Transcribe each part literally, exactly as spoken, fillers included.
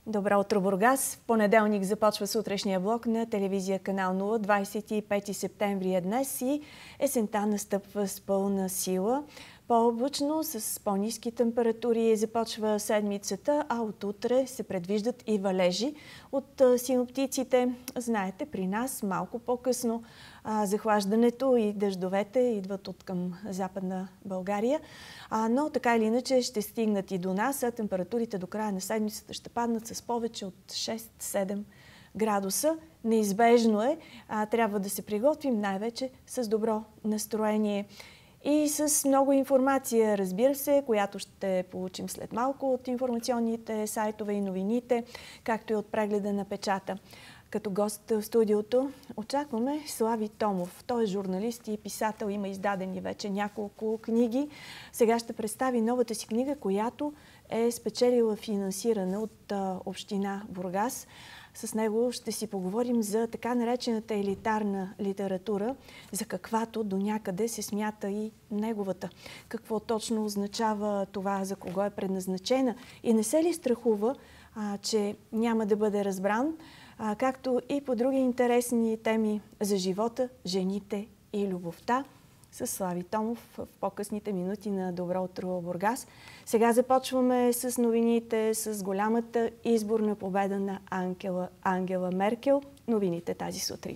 Добро утро, Бургас! В понеделник започва сутрешния блок на телевизия Канал нула. двадесет и пети септември е днес и есента настъпва с пълна сила. По-облачно, с по-ниски температури започва седмицата, а от утре се предвиждат и валежи от синоптиците. Знаете, при нас малко по-късно захлаждането и дъждовете идват от към Западна България, но така или иначе ще стигнат и до нас, а температурите до края на седмицата ще паднат с повече от шест-седем градуса. Неизбежно е, трябва да се приготвим най-вече с добро настроение. И с много информация, разбира се, която ще получим след малко от информационните сайтове и новините, както и от прегледа на печата. Като гост в студиото очакваме Слави Томов. Той е журналист и писател, има издадени вече няколко книги. Сега ще представи новата си книга, която е спечелила финансиране от община Бургас. С него ще си поговорим за така наречената елитарна литература, за каквато до някъде се смята и неговата. Какво точно означава това, за кого е предназначена и не се ли страхува, а, че няма да бъде разбран, а, както и по други интересни теми за живота, жените и любовта. С Слави Томов в по-късните минути на Добро утро, Бургас. Сега започваме с новините, с голямата изборна победа на Ангела, Ангела Меркел. Новините тази сутрин.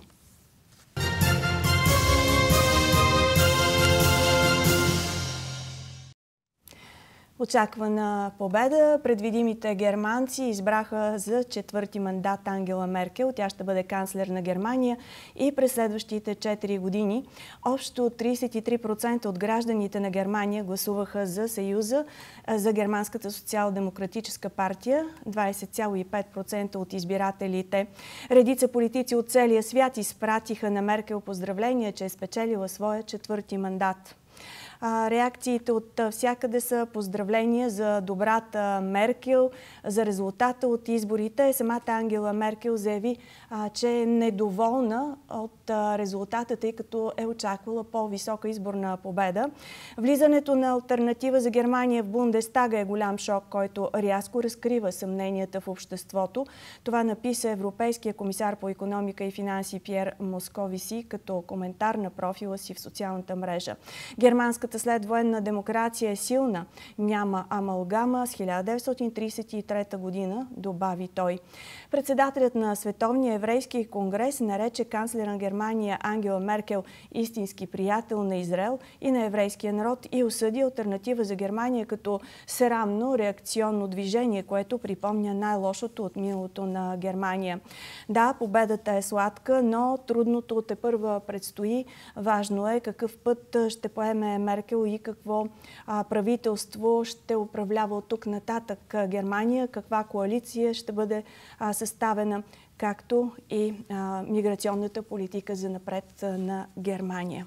Очаквана победа. Предвидимите германци избраха за четвърти мандат Ангела Меркел. Тя ще бъде канцлер на Германия и през следващите четири години. Общо тридесет и три процента от гражданите на Германия гласуваха за Съюза, за Германската социал-демократическа партия, двадесет цяло и пет процента от избирателите. Редица политици от целия свят изпратиха на Меркел поздравления, че е спечелила своя четвърти мандат. Реакциите от всякъде са поздравления за добрата Меркел, за резултата от изборите. Самата Ангела Меркел заяви, че е недоволна от резултата, тъй като е очаквала по-висока изборна победа. Влизането на алтернатива за Германия в Бундестага е голям шок, който рязко разкрива съмненията в обществото. Това написа Европейския комисар по икономика и финанси Пиер Московиси като коментар на профила си в социалната мрежа. Германската следвоенна демокрация е силна. Няма амалгама с хиляда деветстотин тридесет и трета година, добави той. Председателят на Световния еврейски конгрес нарече канцлера на Германия Ангела Меркел истински приятел на Израел и на еврейския народ и осъди алтернатива за Германия като срамно реакционно движение, което припомня най-лошото от миналото на Германия. Да, победата е сладка, но трудното тепърва предстои. Важно е какъв път ще поеме Меркел и какво а, правителство ще управлява от тук нататък Германия, каква коалиция ще бъде а, съставена, както и а, миграционната политика за напред на Германия.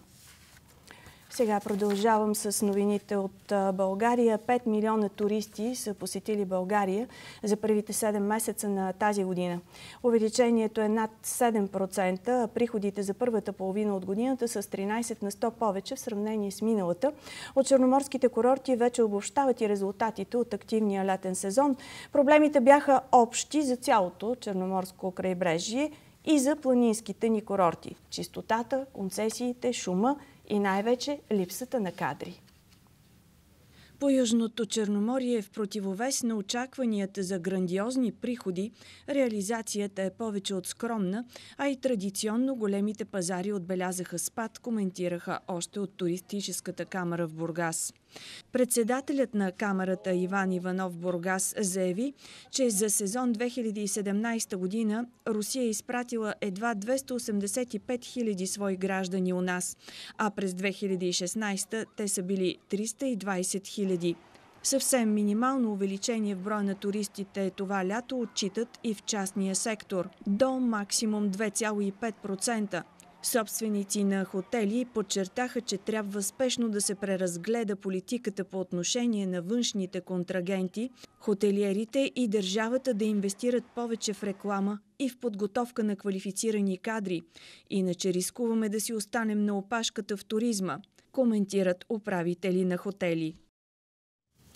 Сега продължавам с новините от България. пет милиона туристи са посетили България за първите седем месеца на тази година. Увеличението е над седем процента, а приходите за първата половина от годината са с тринадесет на сто повече в сравнение с миналата. От черноморските курорти вече обобщават и резултатите от активния летен сезон. Проблемите бяха общи за цялото черноморско крайбрежие и за планинските ни курорти. Чистотата, концесиите, шума и най-вече липсата на кадри. По Южното Черноморие в противовес на очакванията за грандиозни приходи, реализацията е повече от скромна, а и традиционно големите пазари отбелязаха спад, коментираха още от туристическата камара в Бургас. Председателят на камарата Иван Иванов Бургас заяви, че за сезон две хиляди и седемнадесета година Русия е изпратила едва двеста осемдесет и пет хиляди свои граждани у нас, а през две хиляди и шестнадесета те са били триста и двадесет хиляди. Съвсем минимално увеличение в броя на туристите това лято отчитат и в частния сектор – до максимум две цяло и пет процента. Собственици на хотели подчертаха, че трябва спешно да се преразгледа политиката по отношение на външните контрагенти, хотелиерите и държавата да инвестират повече в реклама и в подготовка на квалифицирани кадри. Иначе рискуваме да си останем на опашката в туризма, коментират управители на хотели.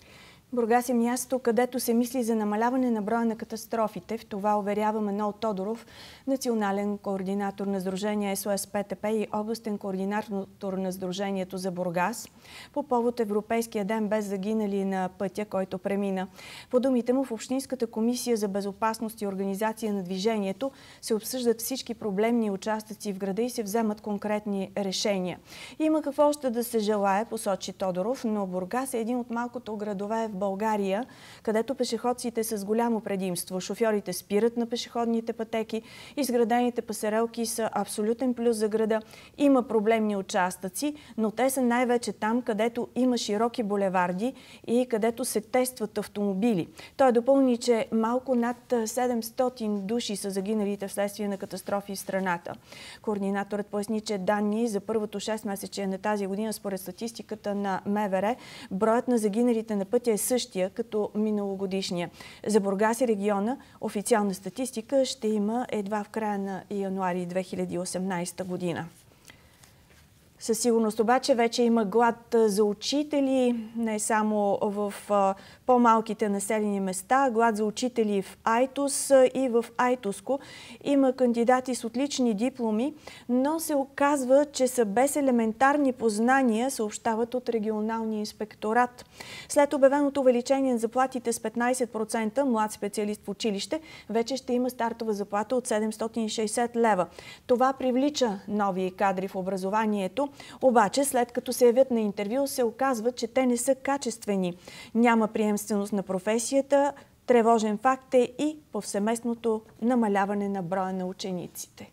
Бургас е място, където се мисли за намаляване на броя на катастрофите. В това уверява Манол Тодоров, национален координатор на Сдружение Ес О Ес Пе Те Пе и областен координатор на Сдружението за Бургас, по повод Европейския ден без загинали на пътя, който премина. По думите му, в Общинската комисия за безопасност и организация на движението се обсъждат всички проблемни участъци в града и се вземат конкретни решения. Има какво още да се желае, посочи Тодоров, но Бургас е един от малкото градове в България, където пешеходците са с голямо предимство. Шофьорите спират на пешеходните пътеки, изградените пасарелки са абсолютен плюс за града. Има проблемни участъци, но те са най-вече там, където има широки булеварди и където се тестват автомобили. Той допълни, че малко над седемстотин души са загиналите вследствие на катастрофи в страната. Координаторът поясни, че данни за първото шестмесечие на тази година според статистиката на Ем Ве Ре, броят на загиналите на пътя е същия като миналогодишния. За Бургас и региона официална статистика ще има едва в края на януари две хиляди и осемнадесета година. Със сигурност обаче вече има глад за учители, не само в по-малките населени места, глад за учители в Айтос и в Айтоско. Има кандидати с отлични дипломи, но се оказва, че са без елементарни познания, съобщават от регионалния инспекторат. След обявеното увеличение на заплатите с петнадесет процента, млад специалист в училище вече ще има стартова заплата от седемстотин и шейсет лева. Това привлича нови кадри в образованието. Обаче, след като се явят на интервю, се оказва, че те не са качествени. Няма приемственост на професията. Тревожен факт е и повсеместното намаляване на броя на учениците.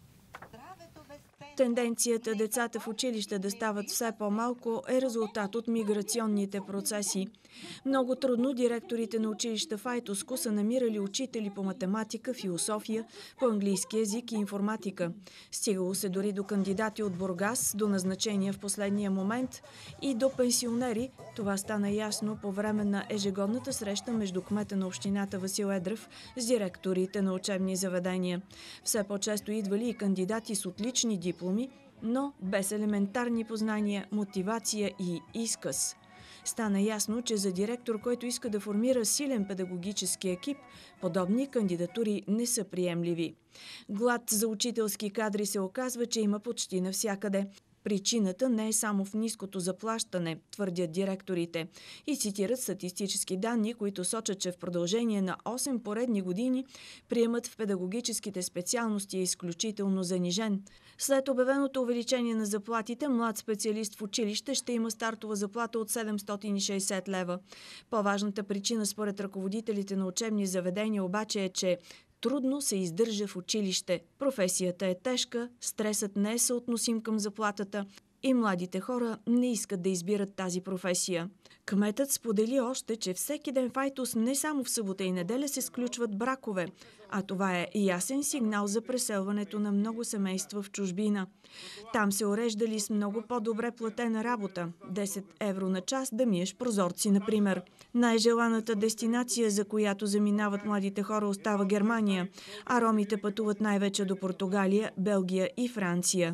Тенденцията децата в училище да стават все по-малко е резултат от миграционните процеси. Много трудно директорите на училища в Айтоско са намирали учители по математика, философия, по английски език и информатика. Стигало се дори до кандидати от Бургас, до назначения в последния момент и до пенсионери. Това стана ясно по време на ежегодната среща между кмета на общината Васил Едрев с директорите на учебни заведения. Все по-често идвали и кандидати с отлични дипломи, но без елементарни познания, мотивация и изказ. Стана ясно, че за директор, който иска да формира силен педагогически екип, подобни кандидатури не са приемливи. Глад за учителски кадри се оказва, че има почти навсякъде. Причината не е само в ниското заплащане, твърдят директорите, и цитират статистически данни, които сочат, че в продължение на осем поредни години приемът в педагогическите специалности е изключително занижен. След обявеното увеличение на заплатите, млад специалист в училище ще има стартова заплата от седемстотин и шейсет лева. По-важната причина според ръководителите на учебни заведения обаче е, че трудно се издържа в училище. Професията е тежка, стресът не е съотносим към заплатата и младите хора не искат да избират тази професия. Кметът сподели още, че всеки ден в Айтос не само в събота и неделя се сключват бракове, а това е ясен сигнал за преселването на много семейства в чужбина. Там се уреждали с много по-добре платена работа – десет евро на час да миеш прозорци, например. Най-желаната дестинация, за която заминават младите хора, остава Германия, а ромите пътуват най-вече до Португалия, Белгия и Франция.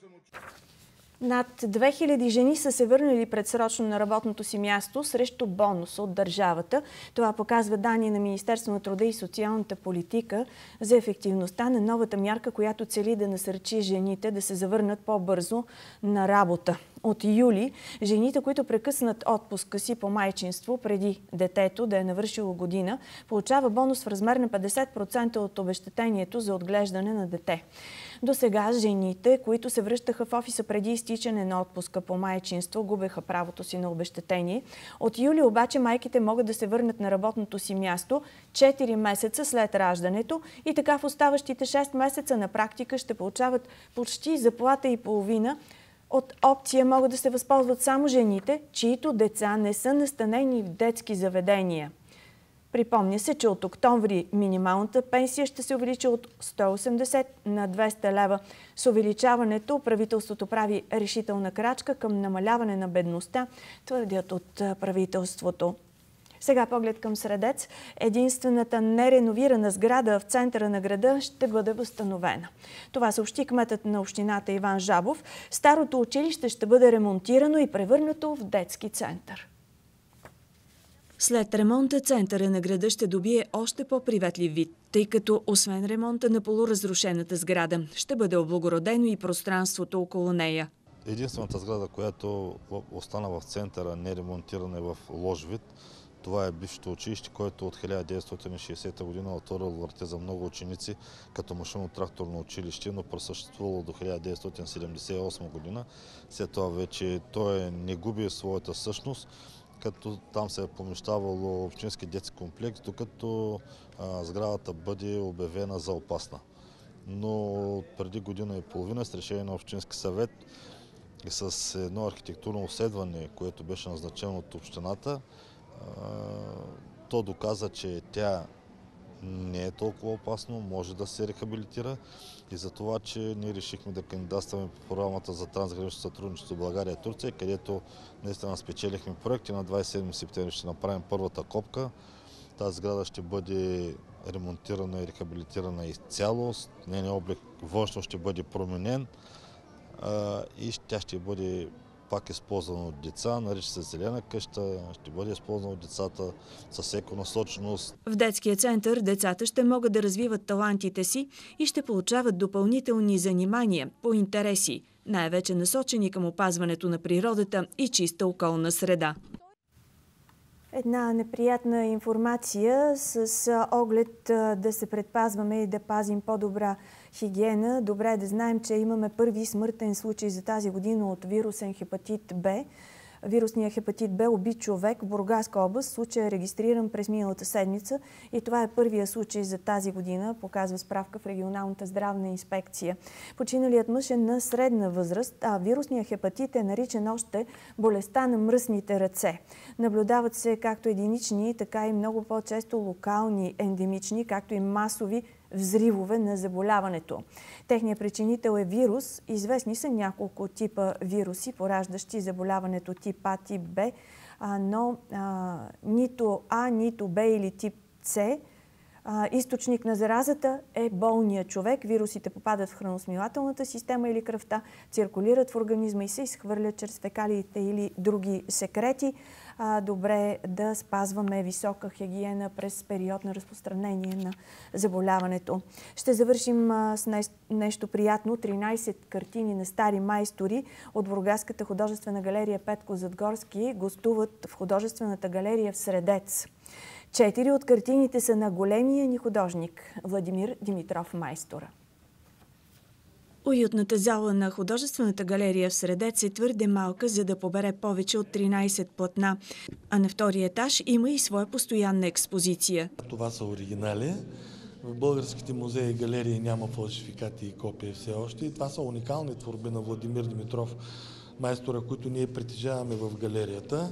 Над две хиляди жени са се върнали предсрочно на работното си място срещу бонус от държавата. Това показва данни на Министерство на труда и социалната политика за ефективността на новата мярка, която цели да насърчи жените да се завърнат по-бързо на работа. От юли жените, които прекъснат отпуска си по майчинство преди детето да е навършило година, получава бонус в размер на петдесет процента от обезщетението за отглеждане на дете. До сега жените, които се връщаха в офиса преди изтичане на отпуска по майчинство, губеха правото си на обезщетение. От юли обаче майките могат да се върнат на работното си място четири месеца след раждането и така в оставащите шест месеца на практика ще получават почти заплата и половина. От опция могат да се възползват само жените, чието деца не са настанени в детски заведения. Припомня се, че от октомври минималната пенсия ще се увеличи от сто и осемдесет на двеста лева. С увеличаването правителството прави решителна крачка към намаляване на бедността, твърдят от правителството. Сега поглед към Средец. Единствената нереновирана сграда в центъра на града ще бъде възстановена. Това съобщи кметът на общината Иван Жабов. Старото училище ще бъде ремонтирано и превърнато в детски център. След ремонта центъра на града ще добие още по-приветлив вид, тъй като освен ремонта на полуразрушената сграда, ще бъде облагородено и пространството около нея. Единствената сграда, която остана в центъра, не ремонтирана, е в лош вид. Това е бившето училище, което от хиляда деветстотин и шейсета година е отворило врати за много ученици като машино-тракторно училище, но просъществувало до хиляда деветстотин седемдесет и осма година. След това вече той не губи своята същност, като там се е помещавало общински детски комплекс, докато а, сградата бъде обявена за опасна. Но преди година и половина с решение на Общински съвет и с едно архитектурно обследване, което беше назначено от общината, то доказа, че тя не е толкова опасно, може да се рехабилитира и за това, че ние решихме да кандидатстваме по програмата за трансгранично сътрудничество България и Турция, където наистина спечелихме проект и на двадесет и седми септември ще направим първата копка. Тази сграда ще бъде ремонтирана и рехабилитирана изцяло, нейният облик външно ще бъде променен и тя ще бъде пак използвано от деца, нарича се зелена къща, ще бъде използвано от децата с еконасоченост. В детския център децата ще могат да развиват талантите си и ще получават допълнителни занимания по интереси, най-вече насочени към опазването на природата и чиста околна среда. Една неприятна информация с оглед да се предпазваме и да пазим по-добра хигиена. Добре е да знаем, че имаме първи смъртен случай за тази година от вирусен хепатит Б. Вирусният хепатит Б уби човек в Бургаска област. Случай е регистриран през миналата седмица и това е първия случай за тази година, показва справка в регионалната здравна инспекция. Починалият мъж е на средна възраст, а вирусният хепатит е наричан още болестта на мръсните ръце. Наблюдават се както единични, така и много по-често локални ендемични, както и масови взривове на заболяването. Техният причинител е вирус. Известни са няколко типа вируси, пораждащи заболяването тип А, тип Б, но а, нито А, нито Б или тип С. А, източник на заразата е болният човек. Вирусите попадат в храносмилателната система или кръвта, циркулират в организма и се изхвърлят чрез фекалиите или други секрети. А, добре е да спазваме висока хигиена през период на разпространение на заболяването. Ще завършим а, с нещо, нещо приятно. тринадесет картини на стари майстори от Бургаската художествена галерия Петко Задгорски гостуват в художествената галерия в Средец. Четири от картините са на големия ни художник Владимир Димитров Майстора. Уютната зала на художествената галерия в Средец е твърде малка, за да побере повече от тринадесет платна. А на втория етаж има и своя постоянна експозиция. Това са оригинали. В българските музеи и галерии няма фалшификати и копии все още. И това са уникални творби на Владимир Димитров Майстора, които ние притежаваме в галерията.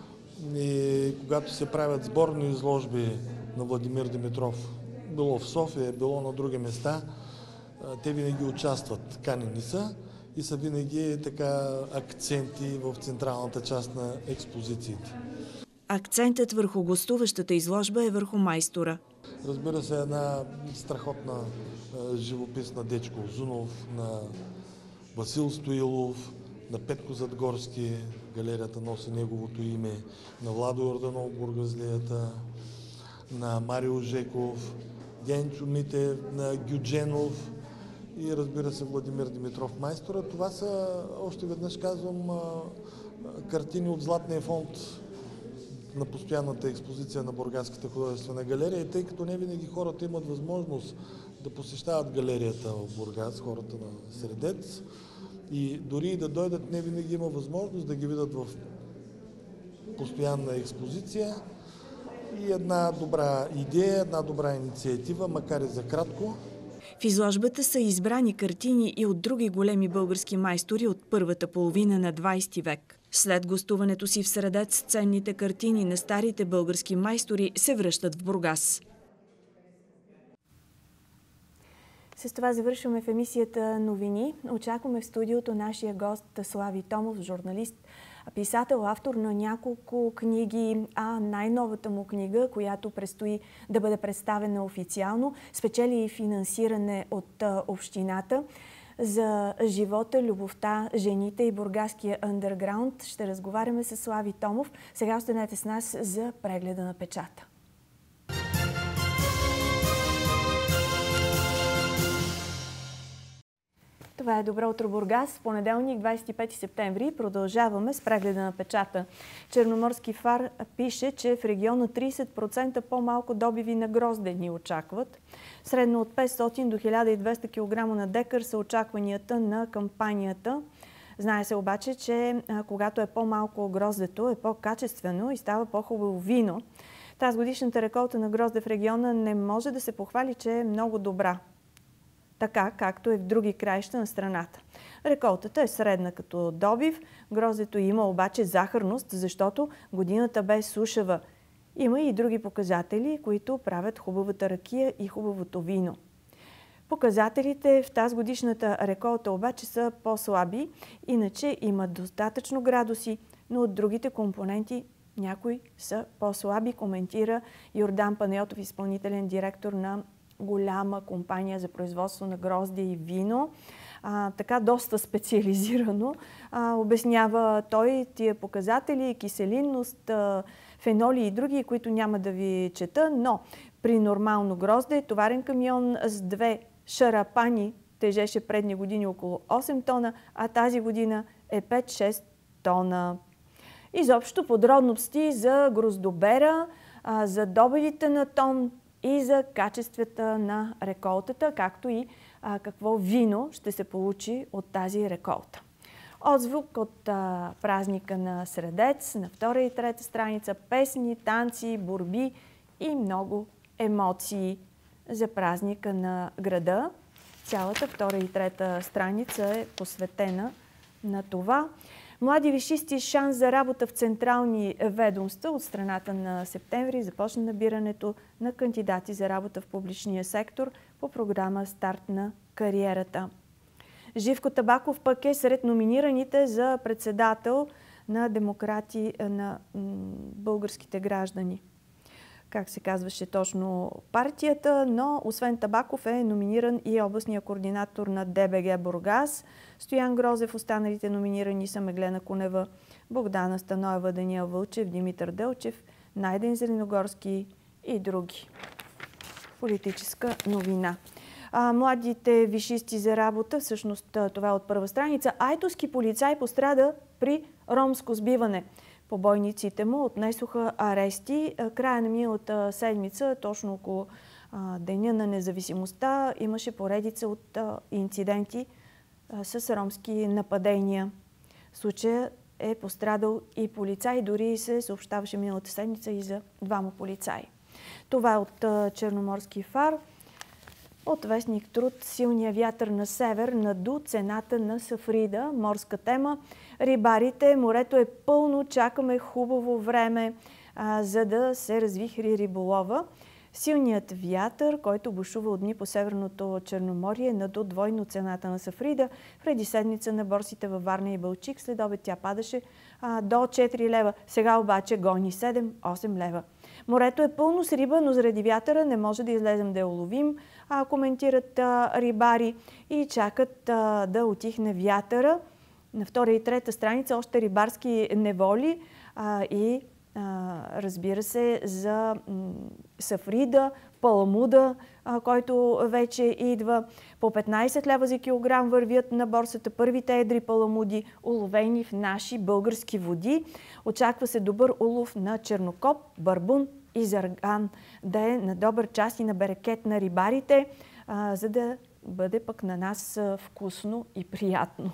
И когато се правят сборни изложби на Владимир Димитров, било в София, било на други места, те винаги участват, канени са и са винаги така акценти в централната част на експозициите. Акцентът върху гостуващата изложба е върху майстора. Разбира се, една страхотна живопис на Дечко Узунов, на Васил Стоилов, на Петко Задгорски, галерията носи неговото име, на Владо Йорданов Бургазлията, на Марио Жеков, Генчо Митев, на Гюдженов и разбира се Владимир Димитров Майстора. Това са, още веднъж казвам, картини от Златния фонд на постоянната експозиция на Бургаската художествена галерия. И тъй като не винаги хората имат възможност да посещават галерията в Бургас, хората на Средец, и дори и да дойдат, не винаги има възможност да ги видят в постоянна експозиция. И една добра идея, една добра инициатива, макар и за кратко. В изложбата са избрани картини и от други големи български майстори от първата половина на двадесети век. След гостуването си в Средец, ценните картини на старите български майстори се връщат в Бургас. С това завършваме в емисията Новини. Очакваме в студиото нашия гост Слави Томов, журналист, писател, автор на няколко книги, а най-новата му книга, която предстои да бъде представена официално, спечели и финансиране от общината. За живота, любовта, жените и бургаския андерграунд ще разговаряме с Слави Томов. Сега останете с нас за прегледа на печата. Това е Добро утро, Бургас. В понеделник, двадесет и пети септември, продължаваме с прегледа на печата. Черноморски фар пише, че в региона тридесет процента по-малко добиви на грозде ни очакват. Средно от петстотин до хиляда и двеста килограма на декар са очакванията на кампанията. Знае се обаче, че когато е по-малко гроздето, е по-качествено и става по-хубаво вино. Тази годишната реколта на грозде в региона не може да се похвали, че е много добра, така както е в други краища на страната. Реколтата е средна като добив, гроздето има обаче захарност, защото годината бе сушава. Има и други показатели, които правят хубавата ракия и хубавото вино. Показателите в тази годишната реколта обаче са по-слаби, иначе има достатъчно градуси, но от другите компоненти някои са по-слаби, коментира Йордан Панайотов, изпълнителен директор на голяма компания за производство на грозде и вино. А, така доста специализирано а, обяснява той тия показатели, киселинност, а, феноли и други, които няма да ви чета, но при нормално грозде товарен камион с две шарапани тежеше предни години около осем тона, а тази година е пет-шест тона. Изобщо подробности за гроздобера, а, за добивите на тон и за качествата на реколтата, както и а, какво вино ще се получи от тази реколта. Отзвук от а, празника на Средец, на втора и трета страница, песни, танци, борби и много емоции за празника на града. Цялата втора и трета страница е посветена на това. Млади висшисти шанс за работа в централни ведомства. От страната на септември започна набирането на кандидати за работа в публичния сектор по програма Старт на кариерата. Живко Табаков пък е сред номинираните за председател на демократи на българските граждани. Как се казваше точно партията, но освен Табаков е номиниран и областния координатор на ДБГ Бургас, Стоян Грозев. Останалите номинирани са Меглена Кунева, Богдана Станоева, Даниел Вълчев, Димитър Делчев, Найден Зеленогорски и други. Политическа новина. А, младите висшисти за работа, всъщност това е от първа страница. Айтоски полицай пострада при ромско сбиване. Побойниците му отнесоха арести. Края на миналата седмица, точно около а, Деня на независимостта, имаше поредица от а, инциденти а, с ромски нападения. В случая е пострадал и полицай, дори се съобщаваше миналата седмица и за двама полицаи. Това е от а, Черноморски фар. От вестник Труд, силния вятър на север наду цената на сафрида. Морска тема. Рибарите, морето е пълно, чакаме хубаво време, а, за да се развихри риболова. Силният вятър, който бушува от дни по Северното Черноморие, наду двойно цената на сафрида. Преди седмица на борсите във Варна и Балчик, след обед тя падаше а, до четири лева. Сега обаче гони седем-осем лева. Морето е пълно с риба, но заради вятъра не може да излезем да я уловим, а, коментират а, рибари и чакат а, да утихне вятъра. На втора и трета страница още рибарски неволи а, и а, разбира се за м, сафрида, паламуда, а, който вече идва. По петнайсет лева за килограм вървят на борсата първите едри паламуди, уловени в наши български води. Очаква се добър улов на чернокоп, барбун и зарган, да е на добър час и на берекет на рибарите, а, за да бъде пък на нас вкусно и приятно.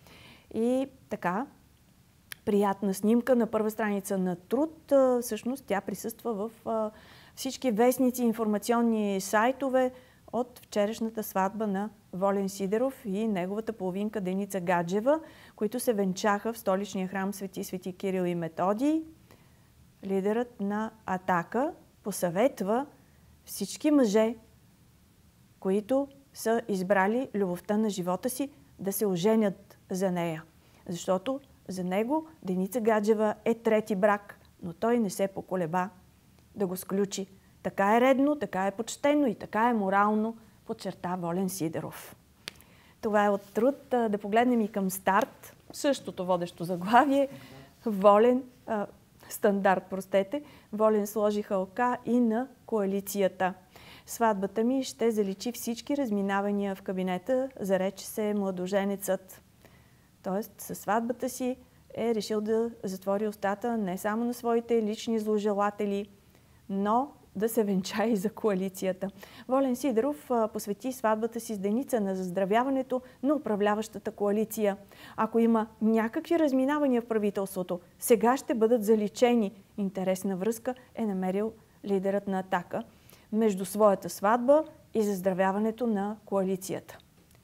И така, приятна снимка на първа страница на Труд. Всъщност тя присъства в всички вестници, информационни сайтове от вчерашната сватба на Волен Сидеров и неговата половинка Деница Гаджева, които се венчаха в столичния храм Свети Свети Кирил и Методий. Лидерът на Атака посъветва всички мъже, които са избрали любовта на живота си, да се оженят за нея. Защото за него Деница Гаджева е трети брак, но той не се поколеба да го сключи. Така е редно, така е почтено и така е морално, подчерта Волен Сидеров. Това е от труд. Да погледнем и към Старт. Същото водещо заглавие. Волен, а, стандарт, простете. Волен сложи халка и на коалицията. Сватбата ми ще заличи всички разминавания в кабинета, зарече се младоженецът. Тоест, със сватбата си е решил да затвори устата не само на своите лични зложелатели, но да се венча и за коалицията. Волен Сидеров посвети сватбата си с Деница на заздравяването на управляващата коалиция. Ако има някакви разминавания в правителството, сега ще бъдат заличени. Интересна връзка е намерил лидерът на Атака между своята сватба и заздравяването на коалицията.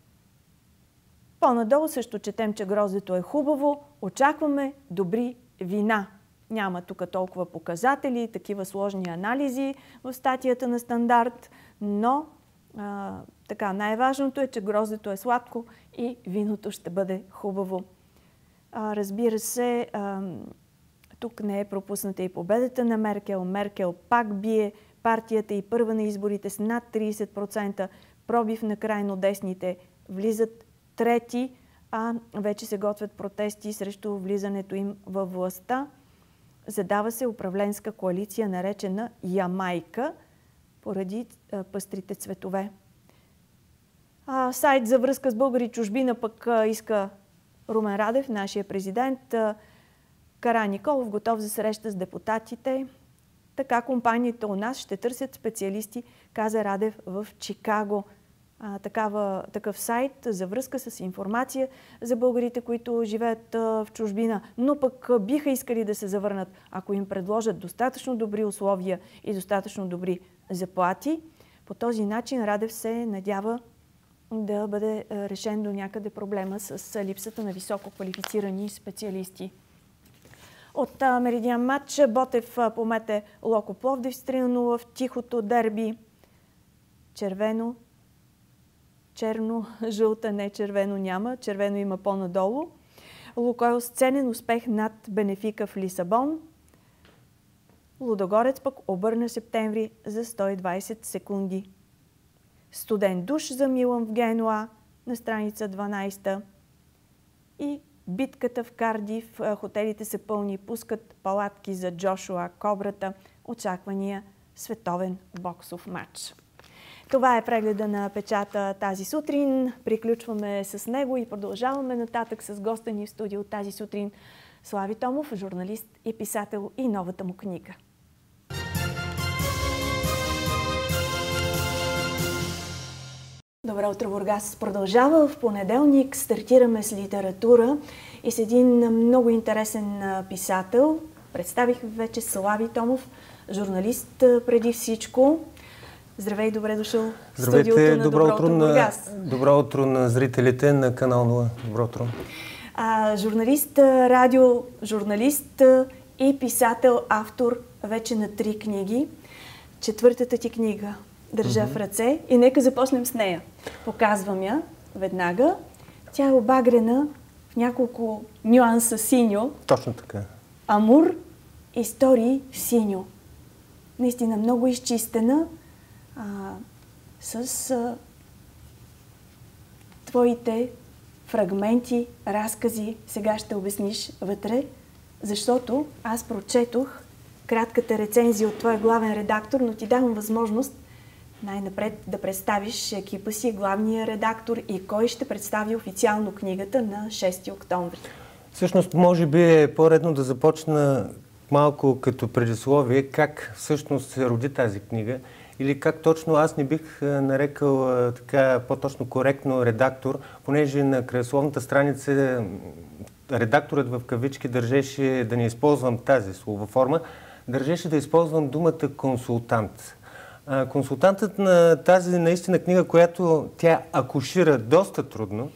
По-надолу също четем, че гроздето е хубаво, очакваме добри вина. Няма тук толкова показатели, такива сложни анализи в статията на Стандарт, но а, така, най-важното е, че гроздето е сладко и виното ще бъде хубаво. А, разбира се, а, тук не е пропусната и победата на Меркел. Меркел пак бие партията и първа на изборите с над трийсет процента, пробив на крайно десните, влизат трети, а вече се готвят протести срещу влизането им във властта. Задава се управленска коалиция, наречена Ямайка, поради а, пъстрите цветове. А, сайт за връзка с българи чужбина пък а, иска Румен Радев, нашия президент. А, Караниколов готов за среща с депутатите. Така компаниите у нас ще търсят специалисти, каза Радев в Чикаго. А, такава, такъв сайт за връзка с информация за българите, които живеят а, в чужбина, но пък а, биха искали да се завърнат, ако им предложат достатъчно добри условия и достатъчно добри заплати. По този начин Радев се надява да бъде а, решен до някъде проблема с а, липсата на високо квалифицирани специалисти. От а, Меридиан матч Ботев а, помете Локо Пловдив с три на нула в тихото дерби. Червено, черно, жълта, не червено няма. Червено има по-надолу. Лукойл с ценен успех над Бенефика в Лисабон. Лудогорец пък обърна септември за сто и двайсет секунди. Студен душ за Милан в Генуа на страница дванайсета. И битката в Кардиф. Хотелите са пълни, пускат палатки за Джошуа Кобрата. Очаквания световен боксов матч. Това е прегледа на печата тази сутрин. Приключваме с него и продължаваме нататък с госта ни в студио тази сутрин. Слави Томов, журналист и писател, и новата му книга. Добро утро, Бургас продължава. В понеделник стартираме с литература и с един много интересен писател. Представих вече Слави Томов, журналист преди всичко. Здравей, добре дошъл в студиото на Добро утро Бургас. Добро утро на зрителите на канал нула. Добро утро. А, журналист, радиожурналист и писател, автор вече на три книги. Четвъртата ти книга държа mm-hmm. в ръце и нека започнем с нея. Показвам я веднага. Тя е обагрена в няколко нюанса синьо. Точно така. Амур, истории в синьо. Наистина много изчистена, а, с а, твоите фрагменти, разкази. Сега ще обясниш вътре, защото аз прочетох кратката рецензия от твоя главен редактор, но ти давам възможност най-напред да представиш екипа си, главния редактор и кой ще представи официално книгата на шести октомври. Всъщност, може би е по-редно да започна малко като предисловие как всъщност се роди тази книга или как точно аз не бих нарекал така по-точно коректно редактор, понеже на краесловната страница редакторът в кавички държеше да не използвам тази словоформа, държеше да използвам думата консултант. Консултантът на тази наистина книга, която тя акушира доста трудно,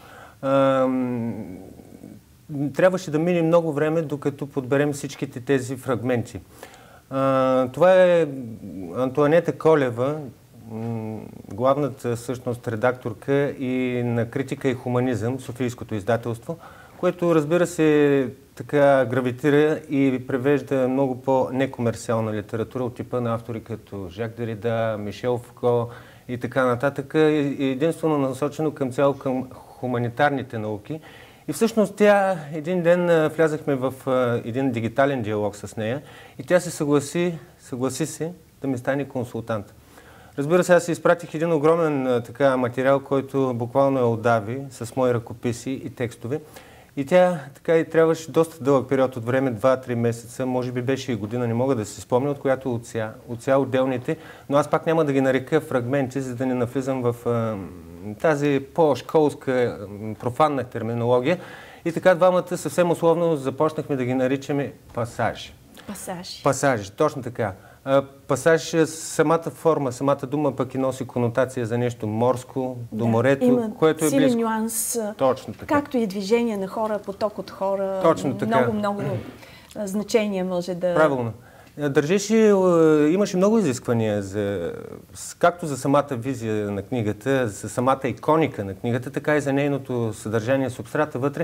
трябваше да мине много време, докато подберем всичките тези фрагменти. Това е Антоанета Колева, главната всъщност редакторка и на Критика и хуманизъм, Софийското издателство, което, разбира се, така гравитира и превежда много по-некомерциална литература от типа на автори като Жак Дерида, Мишел Фуко и така нататък. Единствено насочено към цяло към хуманитарните науки. И всъщност тя, един ден влязахме в един дигитален диалог с нея и тя се съгласи, съгласи се да ми стане консултант. Разбира се, аз си изпратих един огромен така, материал, който буквално е отдави с мои ръкописи и текстове. И тя така и трябваше доста дълъг период от време, два-три месеца, може би беше и година, не мога да се спомня, от която отся, отся отделните, но аз пак няма да ги нарека фрагменти, за да не навлизам в а, тази по-школска профанна терминология. И така двамата съвсем условно започнахме да ги наричаме пасажи. Пасажи. Пасажи, точно така. Пасаж, самата форма, самата дума пък и носи конотация за нещо морско, до да, морето, има което е силен близко. нюанс, Точно така. Както и движение на хора, поток от хора. Точно така. Много, много значения може да... Правилно. Държеше, имаше много изисквания, за, както за самата визия на книгата, за самата иконика на книгата, така и за нейното съдържание, субстрата вътре.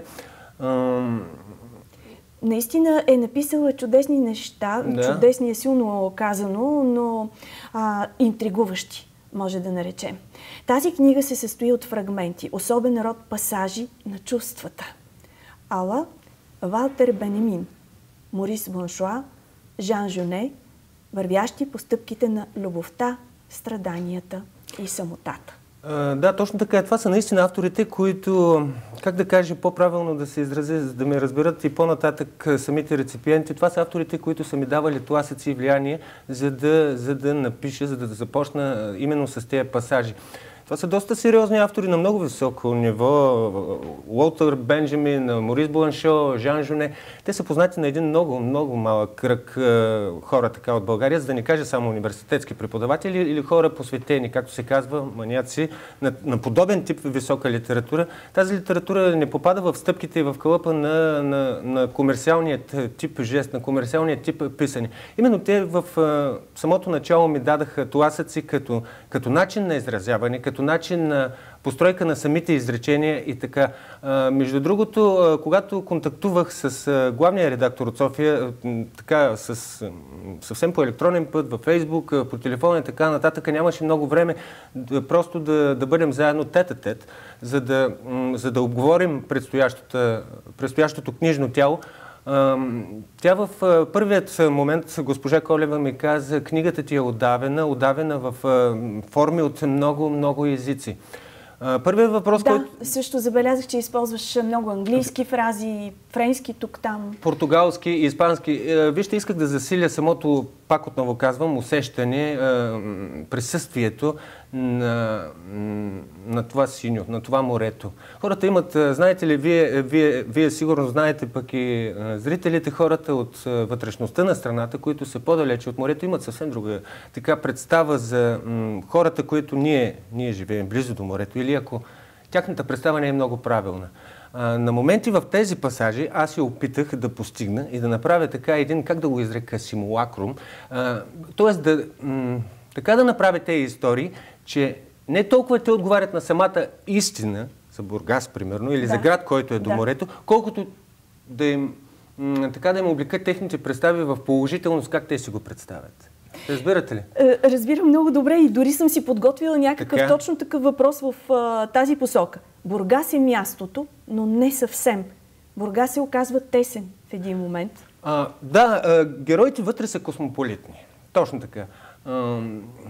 Наистина е написала чудесни неща, да. Чудесни е силно казано, но а, интригуващи, може да наречем. Тази книга се състои от фрагменти, особен род пасажи на чувствата. Ала, Валтер Бенемин, Морис Боншоа, Жан Жюне, вървящи по стъпките на любовта, страданията и самотата. Да, точно така. Това са наистина авторите, които, как да кажа по-правилно да се изразя, за да ме разберат и по-нататък самите реципиенти, това са авторите, които са ми давали тласъци и влияние, за да, за да напиша, за да започна именно с тези пасажи. Това са доста сериозни автори на много високо ниво. Уолтер Бенджамин, Морис Бланшо, Жан Жуне. Те са познати на един много, много малък кръг е, хора така от България, за да не кажа само университетски преподаватели или хора посветени, както се казва, маняци, на, на подобен тип висока литература. Тази литература не попада в стъпките и в кълъпа на, на, на комерциалният тип жест, на комерциалният тип писане. Именно те в е, самото начало ми дадаха тласъци като, като начин на изразяване, като начин на постройка на самите изречения и така. А, между другото, а, когато контактувах с а, главния редактор от София, а, така, с, а, съвсем по електронен път, във Фейсбук, а, по телефона и така нататък, нямаше много време да, просто да, да бъдем заедно тет-а-тет, за да, м, за да обговорим предстоящото, предстоящото книжно тяло. Тя в първият момент, госпожа Колева ми каза, книгата ти е отдавена, отдавена в форми от много, много езици. Първият въпрос, да, който... също забелязах, че използваш много английски фрази, френски тук-там. Португалски, испански. Вижте, исках да засиля самото, пак отново казвам, усещане, присъствието на, на това синьо, на това морето. Хората имат, знаете ли, вие, вие, вие сигурно знаете, пък и зрителите, хората от вътрешността на страната, които са по-далече от морето, имат съвсем друга така представа за м, хората, които ние, ние живеем близо до морето, или ако тяхната представа не е много правилна. А, на моменти в тези пасажи аз се опитах да постигна и да направя така един, как да го изрека, симулакрум, т.е. да, м, така да направя тези истории, че не толкова те отговарят на самата истина, за Бургас, примерно, или да. за град, който е до да. морето, колкото да им, м, така да им облекат техните представи в положителност, как те си го представят. Разбирате ли? Разбирам много добре и дори съм си подготвила някакъв така? точно такъв въпрос в а, тази посока. Бургас е мястото, но не съвсем. Бургас се оказва тесен в един момент. А, да, а, героите вътре са космополитни. Точно така. А,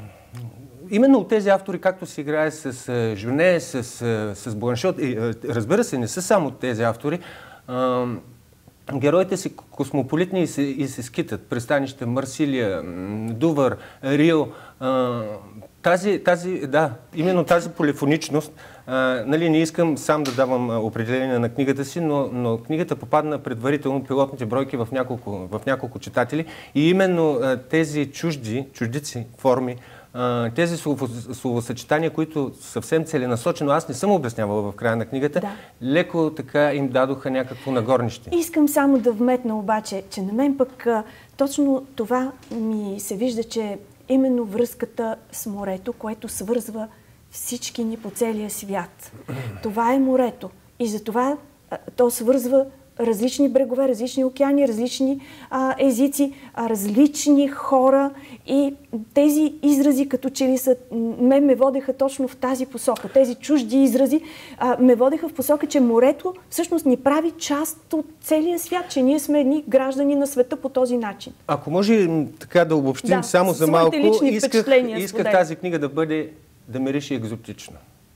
именно от тези автори, както се играе с а, Жюне, с, а, с Бланшот, и, а, разбира се, не са само тези автори, а, героите са космополитни и се, и се скитат. Пристанище Марсилия, Дувър, Рио. А, тази, тази, да, именно тази полифоничност, а, нали, не искам сам да давам определение на книгата си, но, но книгата попадна предварително пилотните бройки в няколко, в няколко читатели и именно а, тези чужди, чуждици форми, а, тези слово, словосъчетания, които съвсем целенасочено аз не съм обяснявала в края на книгата, да. леко така им дадоха някакво нагорнище. Искам само да вметна обаче, че на мен пък а, точно това ми се вижда, че именно връзката с морето, което свързва всички ни по целия свят. Това е морето. И затова а, то свързва различни брегове, различни океани, различни а, езици, а, различни хора и тези изрази като че ли са, ме ме водеха точно в тази посока. Тези чужди изрази а, ме водеха в посока, че морето всъщност ни прави част от целия свят, че ние сме едни граждани на света по този начин. Ако може така да обобщим да, само за малко, исках, исках тази книга да бъде, да мирише екзотично.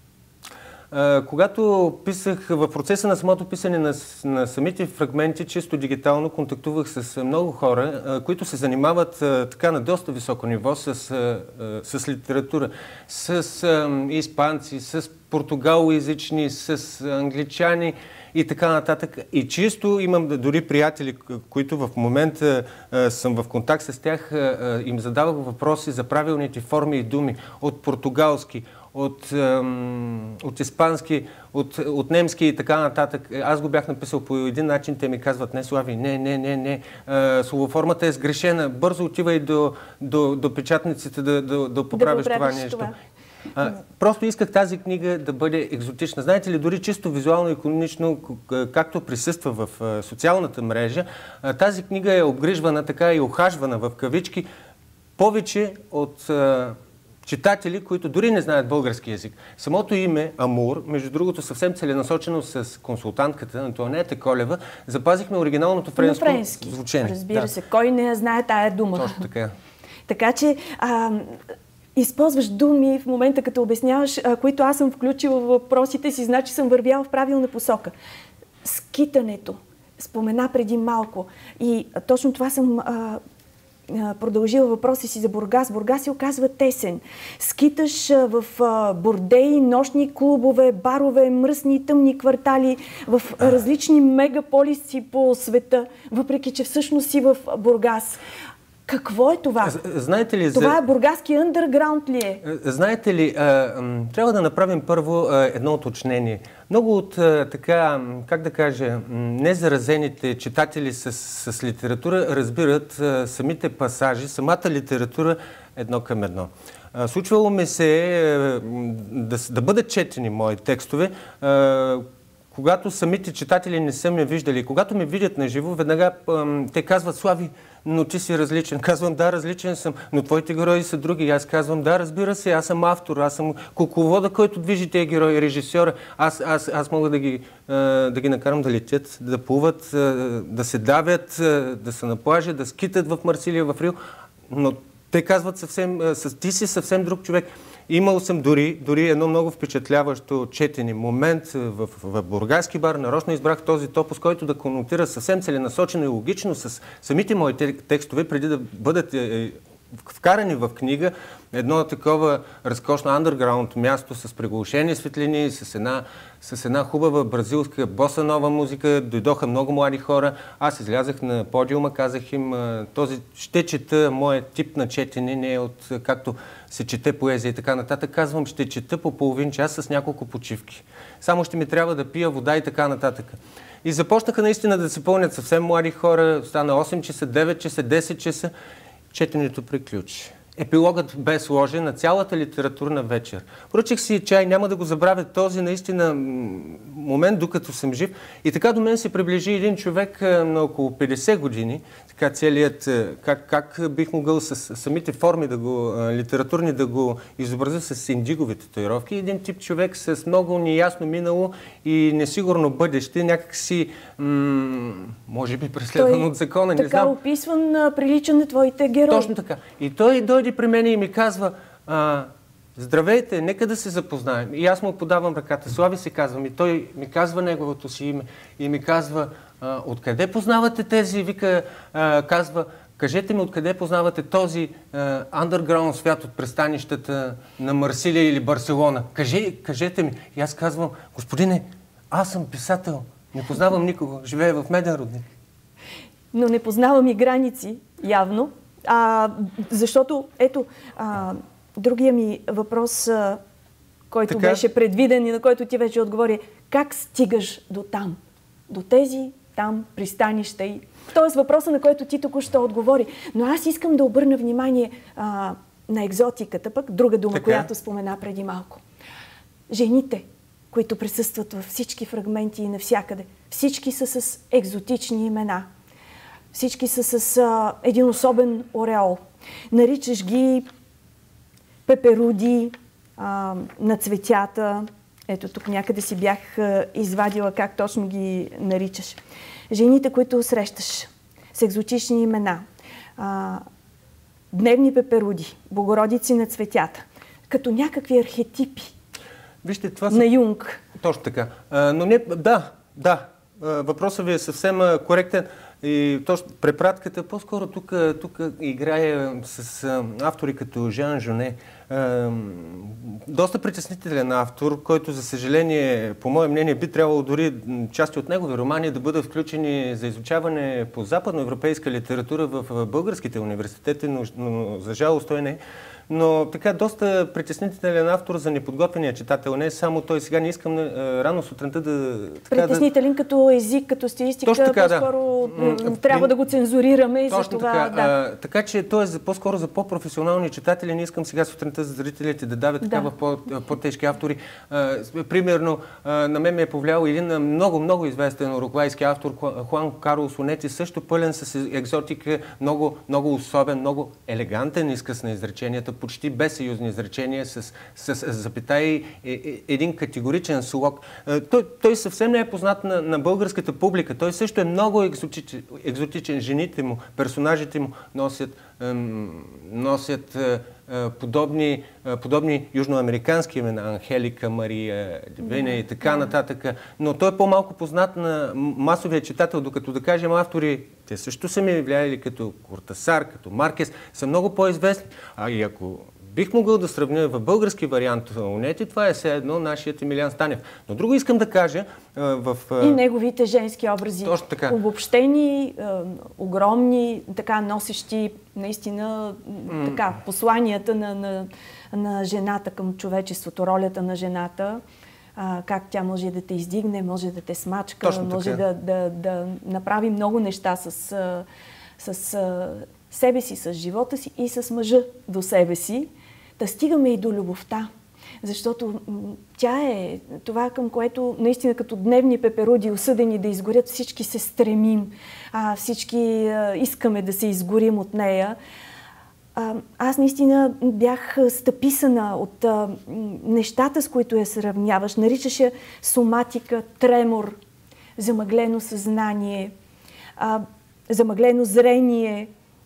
Uh, когато писах, в процеса на самото писане на, на самите фрагменти, чисто дигитално контактувах с много хора, uh, които се занимават uh, така на доста високо ниво с, uh, uh, с литература, с uh, испанци, с португалоязични, с англичани и така нататък. И чисто имам дори приятели, които в момента uh, съм в контакт с тях, uh, им задавах въпроси за правилните форми и думи от португалски, От, от испански, от, от немски и така нататък. Аз го бях написал по един начин, те ми казват: не, Слави, не, не, не, не. Словоформата е сгрешена. Бързо отивай до, до, до печатниците да, да, да поправиш да това нещо. Това. А, просто исках тази книга да бъде екзотична. Знаете ли, дори чисто визуално и иконично, както присъства в социалната мрежа, тази книга е обгрижвана така и ухажвана в кавички повече от читатели, които дори не знаят български език. Самото име Амур, между другото съвсем целенасочено с консултантката Антоанета Колева, запазихме оригиналното френско френски звучение. Разбира да. се, кой не знае тая дума. Точно така. Така че а, използваш думи в момента, като обясняваш, а, които аз съм включила в въпросите си, значи съм вървяла в правилна посока. Скитането спомена преди малко и а, точно това съм а, продължила въпроси си за Бургас. Бургас се оказва тесен. Скиташ в бордеи, нощни клубове, барове, мръсни, тъмни квартали, в различни мегаполиси по света, въпреки че всъщност си в Бургас. Какво е това? Знаете ли, това за... е бургаски ъндърграунд ли е? Знаете ли, а, трябва да направим първо а, едно уточнение. Много от а, така, как да кажа, незаразените читатели с, с литература разбират а, самите пасажи, самата литература едно към едно. А, случвало ми се а, да, да бъдат четени мои текстове, а, когато самите читатели не са ме виждали. Когато ме видят на живо, веднага а, те казват: Слави, но ти си различен. Казвам: да, различен съм, но твоите герои са други. Аз казвам: да, разбира се, аз съм автор, аз съм кукловода, който движи тези герои, режисьора. Аз, аз, аз мога да ги, да ги накарам да летят, да плуват, да се давят, да се наплажат, да скитат в Марсилия, в Рио. Но те казват съвсем, ти си съвсем друг човек. Имал съм дори, дори едно много впечатляващо четене момент в, в бургаски бар. Нарочно избрах този топос, който да конотира съвсем целенасочено и логично с самите мои текстове, преди да бъдат е, вкарани в книга. Едно такова разкошно андерграунд място с приглушени светлини, с една, с една хубава бразилска боса нова музика. Дойдоха много млади хора. Аз излязах на подиума, казах им: този ще чета, моят тип на четене не е от както се чете поезия и така нататък. Казвам: ще чета по половин час с няколко почивки. Само ще ми трябва да пия вода и така нататък. И започнаха наистина да се пълнят съвсем млади хора. Стана осем часа, девет часа, десет часа. Четенето приключи. Епилогът бе сложен на цялата литературна вечер. Поръчах си чай, няма да го забравя този наистина момент, докато съм жив. И така до мен се приближи един човек на около петдесет години. Така целият, как, как бих могъл с самите форми да го, литературни да го изобразя с индигови татуировки. Един тип човек с много неясно минало и несигурно бъдеще, някакси, може би преследван той, от закона, не знам. Така описван, прилича на твоите герои. Точно така. И той дойде при мен и ми казва: а, здравейте, нека да се запознаем. И аз му подавам ръката. Слави се казвам. И той ми казва неговото си име. И ми казва: а, откъде познавате тези? Вика, а, казва: кажете ми, откъде познавате този андерграунд свят от пристанищата на Марсилия или Барселона? Кажи, кажете ми. И аз казвам: господине, аз съм писател. Не познавам никого. Живея в Меден родник. Но не познавам и граници, явно. А, защото, ето, а, другия ми въпрос, а, който така беше предвиден и на който ти вече отговори: как стигаш до там? До тези там пристанища? И тоест въпроса, на който ти току-що отговори. Но аз искам да обърна внимание а, на екзотиката, пък друга дума, така, която спомена преди малко. Жените, които присъстват във всички фрагменти и навсякъде. Всички са с екзотични имена. Всички са с а, един особен ореол. Наричаш ги пеперуди а, на цветята. Ето тук някъде си бях а, извадила как точно ги наричаш. Жените, които срещаш с екзотични имена. А, дневни пеперуди, богородици на цветята. Като някакви архетипи. Вижте, това са... на Юнг. Точно така. А, но не... Да, да. Въпросът ви е съвсем коректен. И точно препратката по-скоро тук, тук играе с автори като Жан Жоне. Доста притеснителен автор, който за съжаление, по мое мнение, би трябвало дори части от негови романи да бъдат включени за изучаване по западноевропейска литература в българските университети, но, но за жалост той не. Но така доста притеснителен автор за неподготвения читател. Не само той. Сега не искам рано сутринта да... Така, притеснителен да... като език, като стилистика, по-скоро да. трябва да го цензурираме и за това... Така, да. а, така че той е по-скоро за по-професионални читатели. Не искам сега сутринта за зрителите да давя така да. в по-тежки автори. А, примерно, а, на мен ме е повлиял един много, много известен уругвайски автор, Хуан Карлос Онети, също пълен с екзотика, много, много особен, много елегантен изказ на изреченията, почти без съюзни изречения, с, с, с запитаи, е, е, един категоричен слог. Той, той съвсем не е познат на, на българската публика. Той също е много екзотичен. екзотичен. Жените му, персонажите му носят, ем, носят е, подобни, е, подобни южноамерикански имена. Анхелика, Мария, Девина и така нататък. Но той е по-малко познат на масовия читател, докато да кажем автори, те също са ми влияли като Кортасар, като Маркес, са много по-известни. А и ако бих могъл да сравня в български вариант Онети, това е все едно нашият Емилиан Станев. Но друго искам да кажа в... И неговите женски образи. Точно така. Обобщени, огромни, така носещи наистина mm. така, посланията на, на, на жената към човечеството, ролята на жената. А, как тя може да те издигне, може да те смачка, точно може да, да, да направи много неща с, с, с себе си, с живота си и с мъжа до себе си. Да стигаме и до любовта. Защото тя е това, към което наистина като дневни пеперуди, осъдени да изгорят, всички се стремим, а, всички а, искаме да се изгорим от нея. А, аз наистина бях стъписана от а, нещата, с които я сравняваш. Наричаше соматика, тремор, замъглено съзнание, а, замъглено зрение,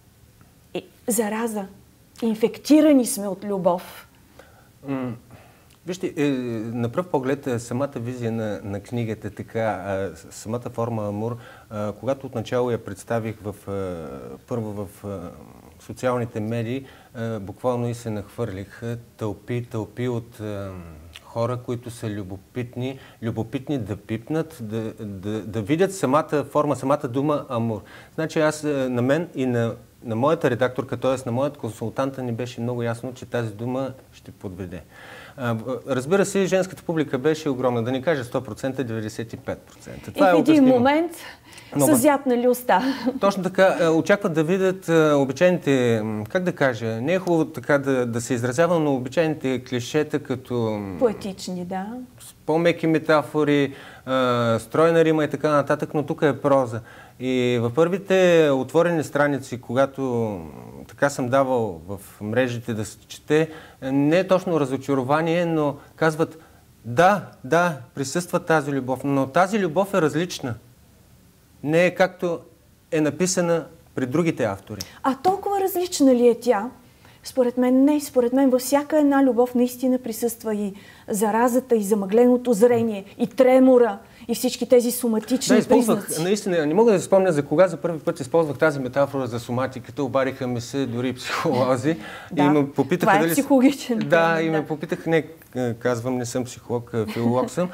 зараза. Инфектирани сме от любов. Mm. Вижте, е, на пръв поглед самата визия на, на книгата, така, а, самата форма Амур, а, когато отначало я представих в, а, първо в а, социалните медии, а, буквално и се нахвърлих тълпи, тълпи от а, хора, които са любопитни, любопитни да пипнат, да, да, да видят самата форма, самата дума Амур. Значи аз на мен и на На моята редакторка, т.е. на моят консултанта, ни беше много ясно, че тази дума ще подведе. Разбира се, женската публика беше огромна, да не кажа сто процента, деветдесет и пет процента. Това и в един е момент са зяпнали уста. Точно така. Очакват да видят обичайните, как да кажа, не е хубаво така да, да се изразява, но обичайните клишета като... Поетични, да. По-меки метафори, стройна рима и така нататък, но тук е проза. И във първите отворени страници, когато така съм давал в мрежите да се чете, не е точно разочарование, но казват да, да, присъства тази любов, но тази любов е различна. Не е както е написана при другите автори. А толкова различна ли е тя? Според мен не. Според мен във всяка една любов наистина присъства и заразата, и замъгленото зрение, и тремора, и всички тези соматични да, признаци. Наистина, не мога да се спомня за кога за първи път използвах тази метафора за соматиката. Обадиха ми се дори психолози. Да, и ме попитаха, това е дали... психологичен. Да, и ме да. попитах, не казвам, не съм психолог, филолог съм.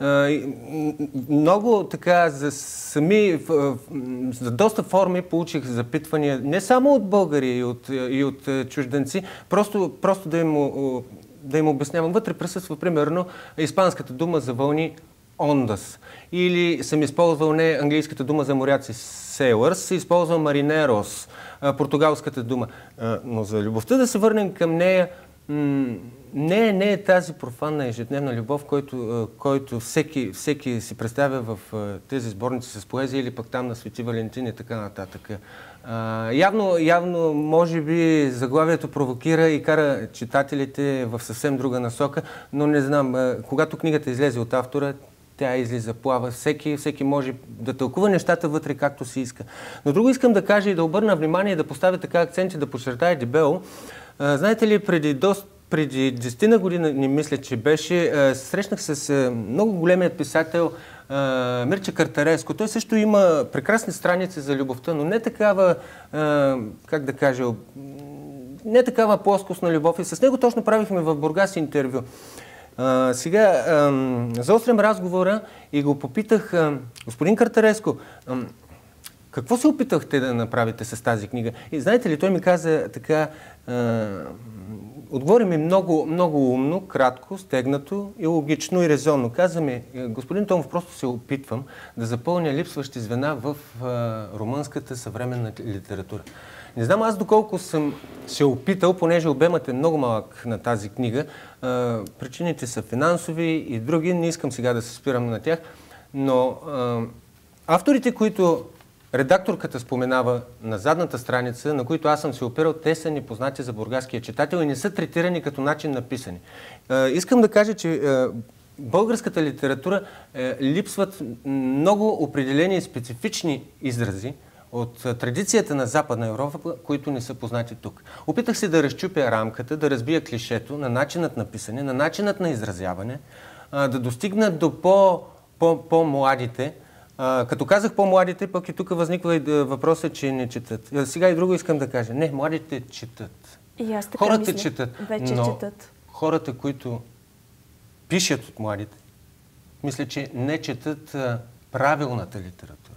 Много така за сами, за доста форми получих запитвания, не само от българи и от, и от чужденци, просто, просто да, им, да им обяснявам. Вътре присъства, примерно, испанската дума за вълни ondas. Или съм използвал не английската дума за моряци sailors, използвам marineros, португалската дума. Но за любовта да се върнем към нея, Не, не е тази профанна ежедневна любов, който, който всеки, всеки си представя в тези сборници с поезия или пък там на Свети Валентин и така нататък. А, явно, явно, може би, заглавието провокира и кара читателите в съвсем друга насока, но не знам, а, когато книгата излезе от автора, тя излиза, плава. Всеки, всеки може да тълкува нещата вътре както си иска. Но друго искам да кажа и да обърна внимание, да поставя така акценти, да подчертая дебело. А, знаете ли, преди доста Преди десетина година, не мисля, че беше, срещнах с много големият писател Мирча Картареско. Той също има прекрасни страници за любовта, но не такава, как да кажа, не такава плоскост на любов. И с него точно правихме в Бургас интервю. Сега заострям разговора и го попитах: господин Картареско, какво се опитахте да направите с тази книга? И знаете ли, той ми каза така, отговори ми много, много умно, кратко, стегнато и логично и резонно. Каза ми: господин Томов, просто се опитвам да запълня липсващи звена в а, румънската съвременна литература. Не знам аз доколко съм се опитал, понеже обемът е много малък на тази книга. А, причините са финансови и други, не искам сега да се спирам на тях, но а, авторите, които редакторката споменава на задната страница, на които аз съм се опирал, те са непознати за бургаския читател и не са третирани като начин на писане. Е, искам да кажа, че е, българската литература е, липсват много определени специфични изрази от е, традицията на Западна Европа, които не са познати тук. Опитах се да разчупя рамката, да разбия клишето на начинът на писане, на начинът на изразяване, е, да достигна до по, по, по-младите. А, като казах по-младите, пък и тук възниква и въпросът, че не четат. Сега и друго искам да кажа. Не, младите четат. И аз така хората мисля. четат. Вече но четат. Хората, които пишат от младите, мисля, че не четат а, правилната литература.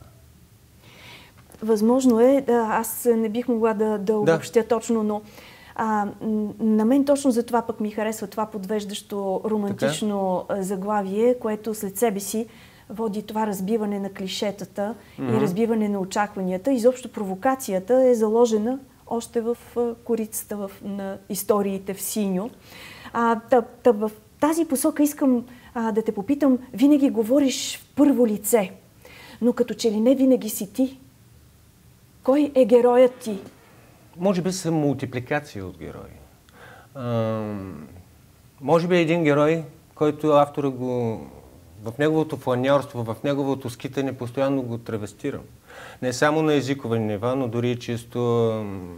Възможно е. Да, аз не бих могла да, да обобщя да. точно, но а, на мен точно за това пък ми харесва това подвеждащо романтично така? заглавие, което след себе си води това разбиване на клишетата mm-hmm. и разбиване на очакванията. Изобщо провокацията е заложена още в корицата в, на историите в синьо. А, та, та, в тази посока искам а, да те попитам, винаги говориш в първо лице, но като че ли не винаги си ти. Кой е героят ти? Може би са мултипликация от герои. А, може би един герой, който автора го в неговото фланьорство, в неговото скитане постоянно го травестирам. Не само на езикови нива, но дори и чисто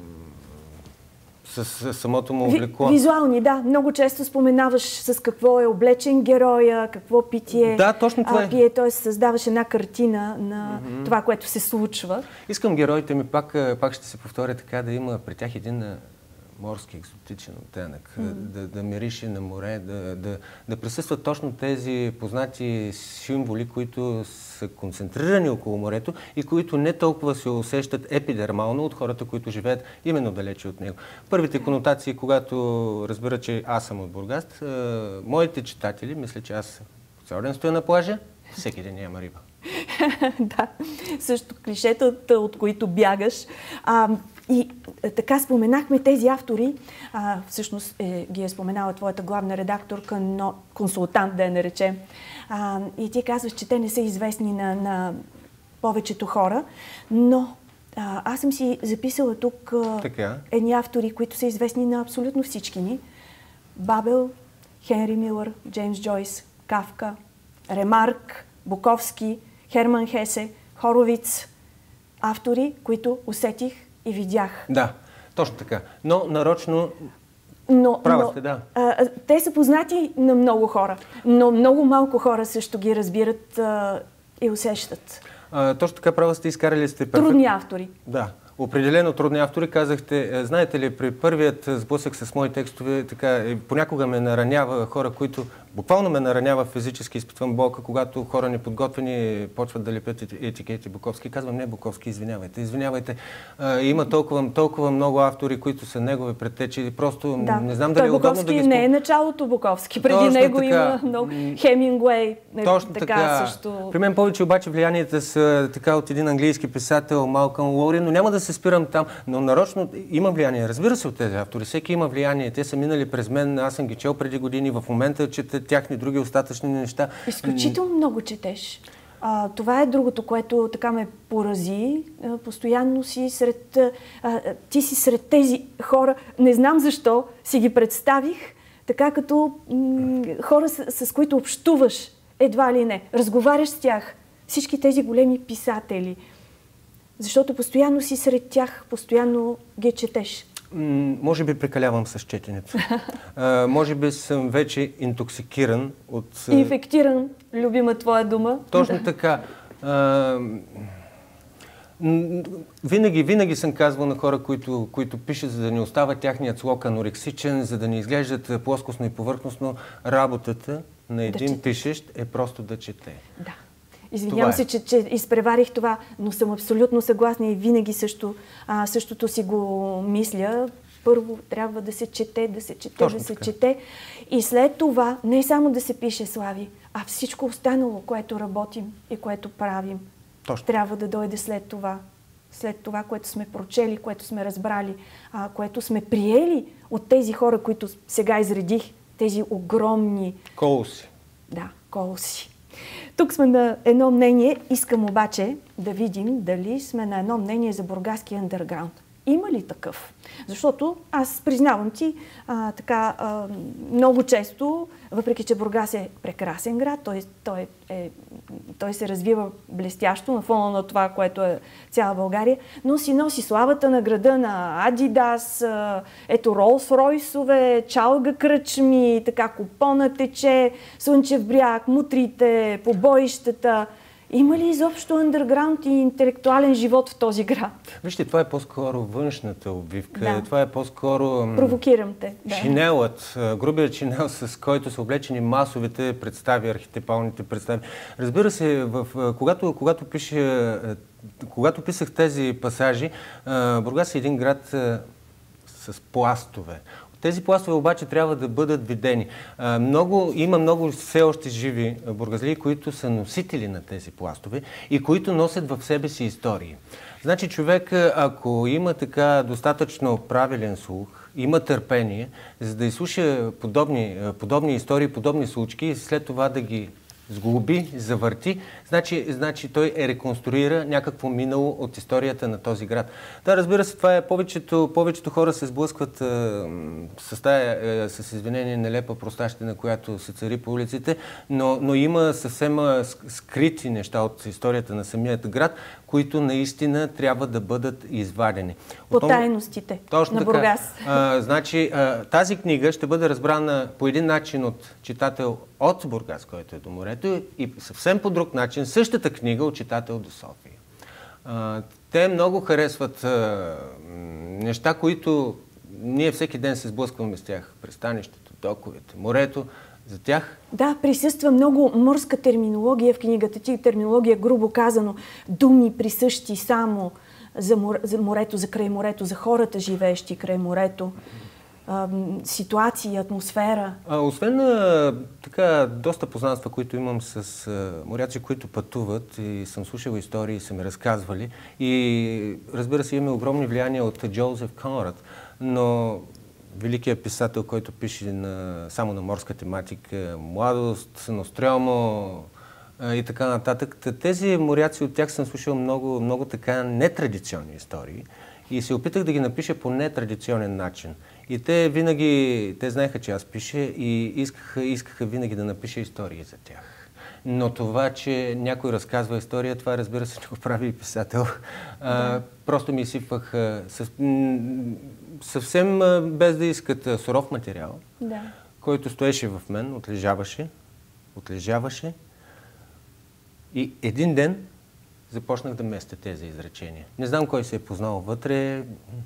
с, с самото му облекло. Визуални, да. Много често споменаваш с какво е облечен героя, какво питие да, точно това е. пие, т.е. създаваш една картина на mm-hmm. това, което се случва. Искам героите ми, пак, пак ще се повторя така, да има при тях един морски, екзотичен оттенък, mm-hmm. да, да мирише на море, да, да, да присъстват точно тези познати символи, които са концентрирани около морето и които не толкова се усещат епидермално от хората, които живеят именно далече от него. Първите конотации, когато разбера, че аз съм от Бургас, моите читатели, мисля, че аз цял ден стоя на плажа, всеки ден няма риба. Да, също клишетата, от които бягаш. А, и така споменахме тези автори, а, всъщност е, ги е споменала твоята главна редакторка, но консултант да я наречем. А, и ти казваш, че те не са известни на, на повечето хора, но а, аз съм си записала тук а, едни автори, които са известни на абсолютно всички ни. Бабел, Хенри Милър, Джеймс Джойс, Кафка, Ремарк, Буковски, Херман Хесе, Хоровиц. Автори, които усетих и видях. Да, точно така. Но нарочно но, права сте, да. А, те са познати на много хора, но много малко хора също ги разбират а, и усещат. А, точно така, права сте, изкарали сте перфект... Трудни автори. Да. Определено трудни автори. Казахте, знаете ли, при първият сблъсък с мои текстове, така, понякога ме наранява хора, които буквално ме наранява физически, изпитвам болка, когато хора неподготвени почват да лепят етикети Буковски. Казвам, не Буковски, извинявайте, извинявайте. А, има толкова, толкова много автори, които са негови предтечи. Просто да. не знам дали е удобно да ги спомня. Не е началото Буковски. Преди Точно него така. Има много. Хемингуей. Точно така, така. Също... При мен повече обаче влиянията са така от един английски писател, Малкъм Лоури, но няма да се спирам там, но нарочно има влияние. Разбира се, от тези автори. Всеки има влияние. Те са минали през мен, аз съм ги чел преди години, в момента чета тяхни други остатъчни неща. Изключително много четеш. А, това е другото, което така ме порази. А, постоянно си сред... А, ти си сред тези хора. Не знам защо си ги представих, така като м- хора, с, с които общуваш, едва ли не. Разговаряш с тях. Всички тези големи писатели. Защото постоянно си сред тях, постоянно ги четеш. М- може би прекалявам с четенето. а, може би съм вече интоксикиран от... Инфектиран, любима твоя дума. Точно така. А, винаги, винаги съм казвал на хора, които, които пишат, за да не остава тяхният слог анорексичен, за да не изглеждат плоскостно и повърхностно, работата на един да пишещ е просто да чете. Да. Извинявам се, е. че, че изпреварих това, но съм абсолютно съгласна и винаги също, а, същото си го мисля. Първо трябва да се чете, да се чете, Точно да се така. чете. И след това не само да се пише, Слави, а всичко останало, което работим и което правим, Точно. трябва да дойде след това. След това, което сме прочели, което сме разбрали, а, което сме приели от тези хора, които сега изредих, тези огромни... Колоси. Да, колоси. Тук сме на едно мнение. Искам обаче да видим дали сме на едно мнение за бургаския андерграунд. Има ли такъв? Защото аз признавам ти, а, така, а, много често, въпреки че Бургас е прекрасен град, той, той, е, той се развива блестящо на фона на това, което е цяла България, но си носи славата на града на Адидас, а, ето Ролс-Ройсове, чалга кръчми, така Купона тече, Слънчев бряг, мутрите, побоищата. Има ли изобщо андерграунд и интелектуален живот в този град? Вижте, това е по-скоро външната обвивка. Да. Това е по-скоро... Провокирам те. Да. Шинелът, грубият шинел, с който са облечени масовите представи, архетипалните представи. Разбира се, в, когато, когато, пише, когато писах тези пасажи, Бургас е един град с пластове. Тези пластове обаче трябва да бъдат видени. Много, има много все още живи бургазлии, които са носители на тези пластове и които носят в себе си истории. Значи човек, ако има така достатъчно правилен слух, има търпение, за да изслуша подобни, подобни истории, подобни случки и след това да ги сглоби, завърти, значи, значи той е реконструира някакво минало от историята на този град. Да, разбира се, това е повечето, повечето хора се сблъскват а, с тая, а, с извинение, нелепа простащина, която се цари по улиците, но, но има съвсем а, скрити неща от историята на самият град, които наистина трябва да бъдат извадени. По тайностите Точно на така. Бургас. А, значи, а, тази книга ще бъде разбрана по един начин от читател от Бургас, който е до морето, и съвсем по друг начин същата книга от читател до София. А, те много харесват а, неща, които ние всеки ден се сблъскваме с тях. Пристанището, доковете, морето. За тях... Да, присъства много морска терминология в книгата ти. Терминология, грубо казано, думи присъщи само за, мор... за морето, за край морето, за хората, живеещи край морето. Ситуация, атмосфера. А, освен а, така доста познанства, които имам с а, моряци, които пътуват и съм слушал истории и са ми разказвали. И разбира се, имаме огромни влияния от Джозеф Конрад, но великият писател, който пише на, само на морска тематика, Младост, Нострьомо а, и така нататък. Тези моряци, от тях съм слушал много, много така нетрадиционни истории и се опитах да ги напиша по нетрадиционен начин. И те винаги, те знаеха, че аз пиша и искаха, искаха винаги да напиша истории за тях. Но това, че някой разказва история, това разбира се, че го прави и писател. Да. А, просто ми изсипвах съв, съвсем без да искат суров материал, Да. който стоеше в мен, отлежаваше, отлежаваше и един ден започнах да местя тези изречения. Не знам кой се е познал вътре,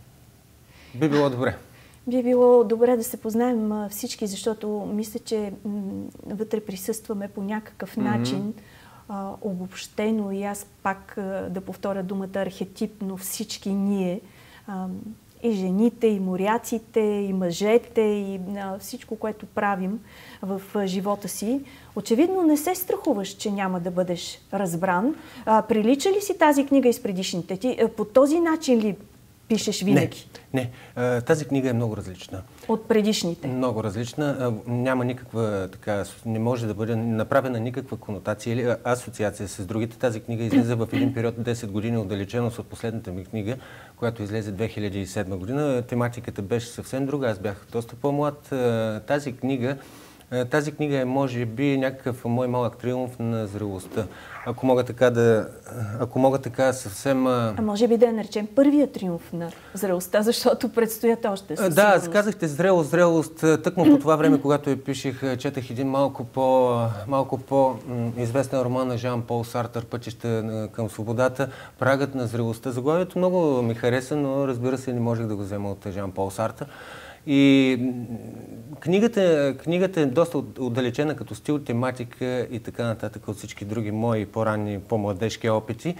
би било добре. Би било добре да се познаем всички, защото мисля, че вътре присъстваме по някакъв mm-hmm. начин, а, обобщено, и аз пак а, да повторя думата архетипно, всички ние, а, и жените, и моряците, и мъжете, и а, всичко, което правим в а, живота си. Очевидно не се страхуваш, че няма да бъдеш разбран. А, прилича ли си тази книга из предишните ти? А, по този начин ли пишеш винаги? Не, не. Тази книга е много различна. От предишните? Много различна. Няма никаква, така, не може да бъде направена никаква конотация или асоциация с другите. Тази книга излезе в един период десет години, отдалеченост от последната ми книга, която излезе две хиляди и седма година. Тематиката беше съвсем друга. Аз бях доста по-млад. Тази книга Тази книга е, може би, някакъв мой малък триумф на зрелостта. Ако мога така да... Ако мога така съвсем... А може би да я наречем първия триумф на зрелостта, защото предстоят още със Да, казахте зрелост, зрелост. Тъкмо по това време, когато я пишех, четах един малко по, малко по-известен роман на Жан-Пол Сартър, Пътища към свободата, Прагът на зрелостта. Заглавието много ми хареса, но разбира се, не можех да го взема от Жан-Пол Сартър. И книгата, книгата е доста отдалечена като стил, тематика и така нататък от всички други мои по-ранни, по-младежки опити.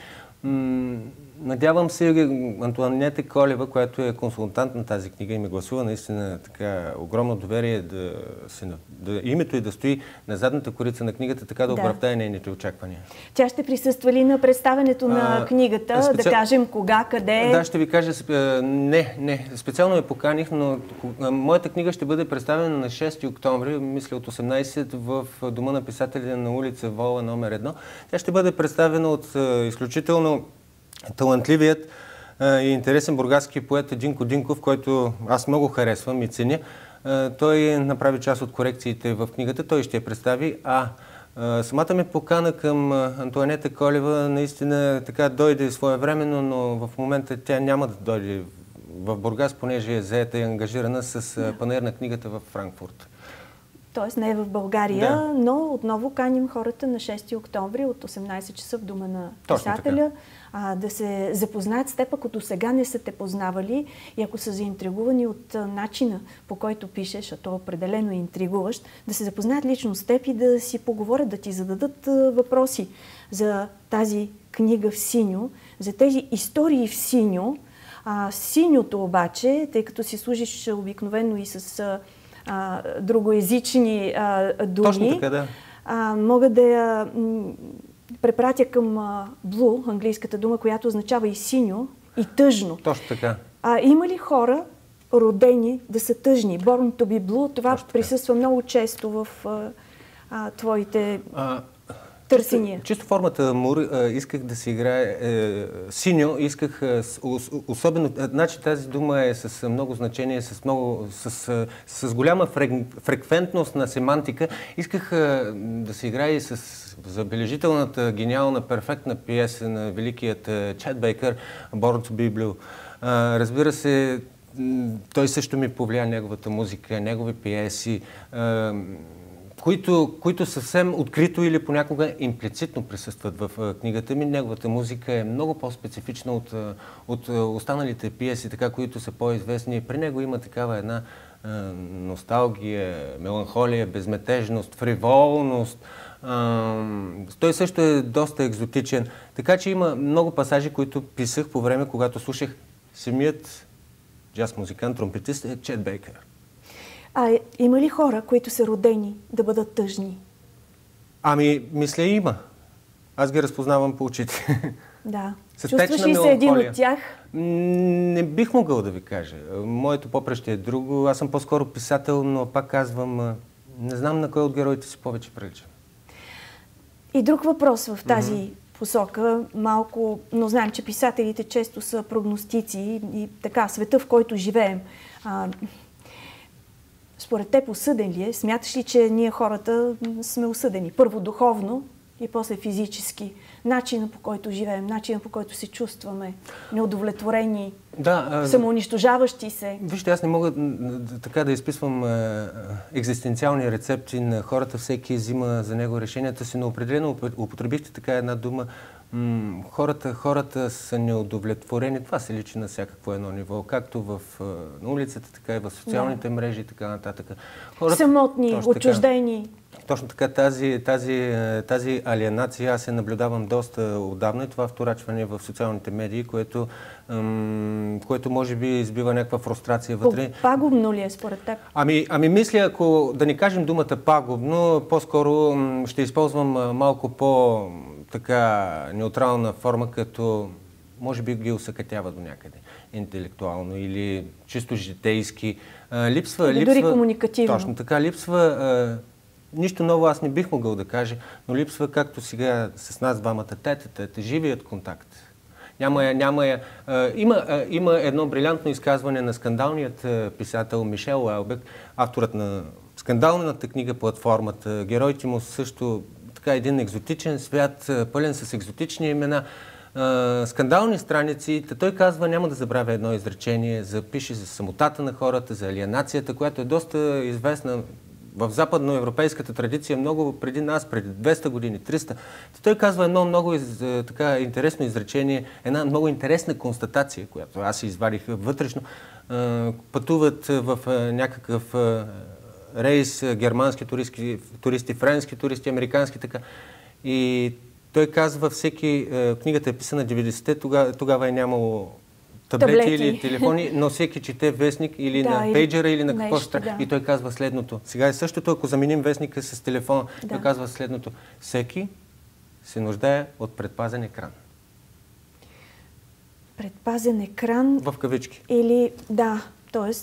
Надявам се Антоанета Колева, която е консултант на тази книга и ми гласува наистина така огромно доверие да, се, да името и да стои на задната корица на книгата, така да, да. оправдае нейните очаквания. Тя ще присъства ли на представенето на а, книгата? Специ... Да кажем кога, къде? Да, ще ви кажа. Не, не. Специално я поканих, но моята книга ще бъде представена на шести октомври, мисля от осемнайсет, в Дома на писателя на улица Вола номер едно. Тя ще бъде представена от изключително талантливият и интересен бургаски поет Динко Динков, който аз много харесвам и ценя. Той направи част от корекциите в книгата, той ще я представи, а самата ми покана към Антоанета Колева наистина така дойде своевременно, но в момента тя няма да дойде в Бургас, понеже е заета и ангажирана с панаир на книгата в Франкфурт. Тоест не е в България, да. но отново каним хората на шести октомври от осемнайсет часа в Дома на писателя а, да се запознаят с теб, ако до сега не са те познавали и ако са заинтригувани от а, начина, по който пишеш, а то определено е интригуващ, да се запознаят лично с теб и да си поговорят, да ти зададат а, въпроси за тази книга в синьо, за тези истории в синьо. А, синьото обаче, тъй като си служиш обикновено и с а, а, другоезични а, думи, точно така, да. а, мога да я препратя към а, blue, английската дума, която означава и синьо, и тъжно. Точно така. А, има ли хора, родени да са тъжни? Born to be blue, това присъства много често в а, а, твоите а, търсения. Чисто, чисто формата Мур, а, исках да си играе е, синьо, исках а, особено, значи тази дума е с много значение, с, много, с, с, с голяма фреквентност на семантика. Исках а, да се играе и с забележителната, гениална, перфектна пиеса на великият Чет Бейкър Born to be Blue. А, разбира се, той също ми повлия, неговата музика, негови пиеси, а, които, които съвсем открито или понякога имплицитно присъстват в книгата ми. Неговата музика е много по-специфична от, от останалите пиеси, така, които са по-известни. При него има такава една а, носталгия, меланхолия, безметежност, фриволност. Uh, той също е доста екзотичен. Така че има много пасажи, които писах по време, когато слушах самият джаз-музикант, тромпетист е Чет Бейкър. А има ли хора, които са родени да бъдат тъжни? Ами, мисля, има. Аз ги разпознавам по очите. Да. Чувстваш ли се един от тях? Не бих могъл да ви кажа. Моето попреще е друго. Аз съм по-скоро писател, но пак казвам, не знам на кой от героите си повече прилича. И друг въпрос в тази mm-hmm. посока, малко, но знаем, че писателите често са прогностици и, и така, света, в който живеем. А, според теб осъден ли е? Смяташ ли, че ние хората сме осъдени? Първо духовно и после физически. Начина, по който живеем, начина, по който се чувстваме, неудовлетворени, да, а... самоунищожаващи се. Вижте, аз не мога така да изписвам а, екзистенциални рецепти на хората, всеки взима за него решенията си, но определено употребихте така една дума. М- хората, хората са неудовлетворени. Това се личи на всякакво едно ниво, както в, на улицата, така и в социалните да. мрежи и така нататък. Хората, самотни, отчуждени. Точно така, тази, тази, тази алиенация аз се наблюдавам доста отдавна и това вторачване в социалните медии, което, ам, което може би избива някаква фрустрация вътре. Пагубно ли е според теб? Ами, ами мисля, ако да не кажем думата пагубно, по-скоро ще използвам малко по-така неутрална форма, като може би ги усъкътява до някъде. интелектуално или чисто житейски. А, липсва, или липсва, дори комуникативно. Точно така, липсва. А, нищо ново аз не бих могъл да кажа, но липсва, както сега с нас двамата, тетата, живият контакт. Няма, няма, а, има, а, има едно брилянтно изказване на скандалният а, писател Мишел Уелбек, авторът на скандалната книга Платформата. Героите му също така един екзотичен свят, пълен с екзотични имена, а, скандални страници. Той казва, няма да забравя едно изречение, запише за самотата на хората, за алиенацията, която е доста известна в западноевропейската традиция много преди нас, преди двеста години, триста. Той казва едно много из, така, интересно изречение, една много интересна констатация, която аз си извадих вътрешно. А, пътуват в а, някакъв а, рейс германски туристи, туристи, френски туристи, американски така. И той казва, всеки, а, книгата е писана деветдесетте, тогава, тогава е нямало таблети, таблети или телефони, но всеки чете вестник или да, на пейджера или на какво ще. Да. И той казва следното. Сега е същото, ако заменим вестника с телефона, да. Той казва следното. Всеки се нуждае от предпазен екран. Предпазен екран? В кавички. Или, да, т.е.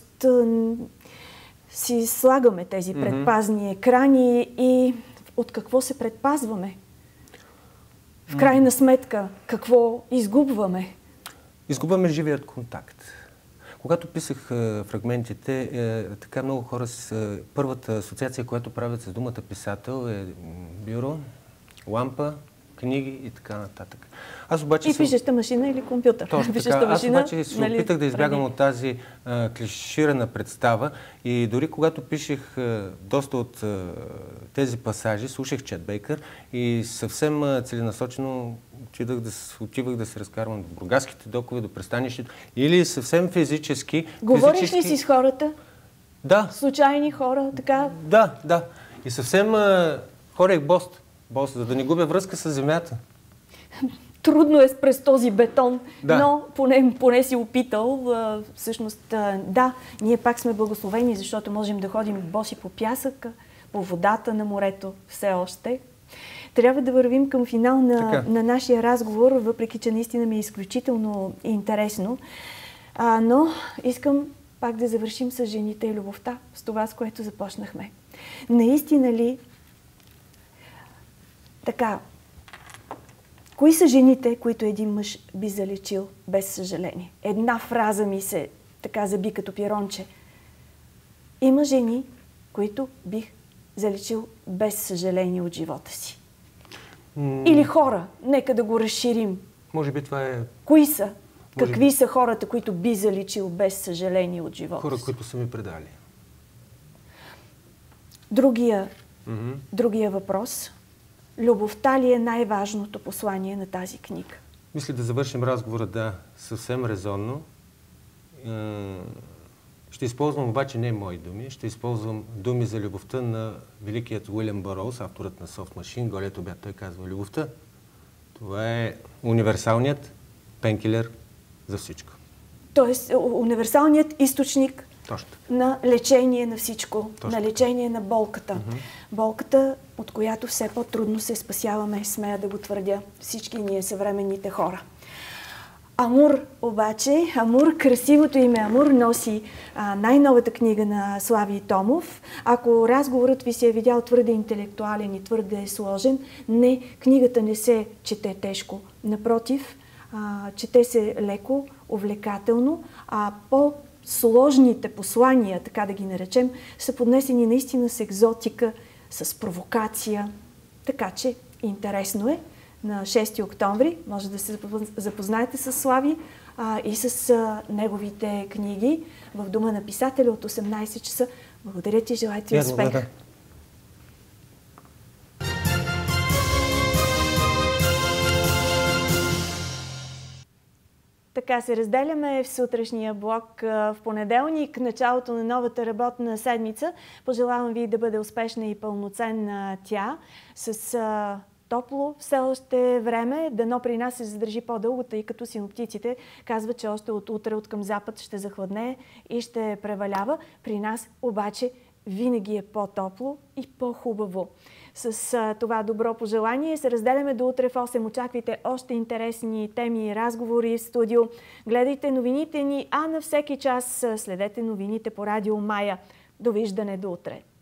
си слагаме тези предпазни mm-hmm. екрани и от какво се предпазваме? В крайна сметка, какво изгубваме? Изгубваме живият контакт. Когато писах е, фрагментите, е, така много хора с е, първата асоциация, която правят с думата писател е бюро, лампа, книги и така нататък. Аз обаче и съм... пишеща машина или компютър. Точно така. Аз машина, обаче се нали, опитах да избягам от тази а, клиширана представа и дори когато пишех а, доста от а, тези пасажи, слушах Чет Бейкър и съвсем а, целенасочено отивах да, отивах да се разкарвам до бургаските докове, до пристанището или съвсем физически... Говориш физически... ли си с хората? Да. Случайни хора, така? Да, да. И съвсем а, хорех бост, бост, за да не губя връзка с земята. Трудно е през този бетон, да. но поне, поне си опитал. Всъщност, да, ние пак сме благословени, защото можем да ходим боси по пясъка, по водата на морето все още. Трябва да вървим към финал на, на нашия разговор, въпреки че наистина ми е изключително интересно. А, но искам пак да завършим с жените и любовта, с това, с което започнахме. Наистина ли така, кои са жените, които един мъж би залечил без съжаление? Една фраза ми се така заби като пиронче. Има жени, които бих залечил без съжаление от живота си. Mm. Или хора, нека да го разширим. Може би това е... Кои са? Може Какви би... са хората, които би залечил без съжаление от живота Хора, си? които са ми предали. Другия, mm-hmm. другия въпрос. Любовта ли е най-важното послание на тази книга? Мисля да завършим разговора, да, съвсем резонно. Ще използвам обаче не мои думи, ще използвам думи за любовта на великият Уилям Бъроуз, авторът на Soft Machine, Голият обяд. Той казва, любовта, това е универсалният пенкилер за всичко. Тоест, универсалният източник Точно. на лечение на всичко, Точно. на лечение на болката. Mm-hmm. Болката, от която все по-трудно се спасяваме, смея да го твърдя, всички ние съвременните хора. Амур обаче, Амур, красивото име Амур, носи а, най-новата книга на Слави Томов. Ако разговорът ви се е видял твърде интелектуален и твърде сложен, не, книгата не се чете тежко. Напротив, а, чете се леко, увлекателно, а по сложните послания, така да ги наречем, са поднесени наистина с екзотика, с провокация. Така че интересно е. На шести октомври може да се запознаете с Слави а, и с а, неговите книги в Дома на писателя от осемнайсет часа. Благодаря ти, желая ти успех. Да. Така се разделяме в сутрешния блок в понеделник, началото на новата работна седмица. Пожелавам ви да бъде успешна и пълноценна тя, с а, топло все още време, дано при нас се задържи по-дълго, тъй като синоптиците казват, че още от утре от към запад ще захладне и ще превалява. При нас обаче винаги е по-топло и по-хубаво. С а, това добро пожелание се разделяме до утре в осем. Очаквайте още интересни теми и разговори в студио. Гледайте новините ни, а на всеки час следете новините по Радио Мая. Довиждане до утре!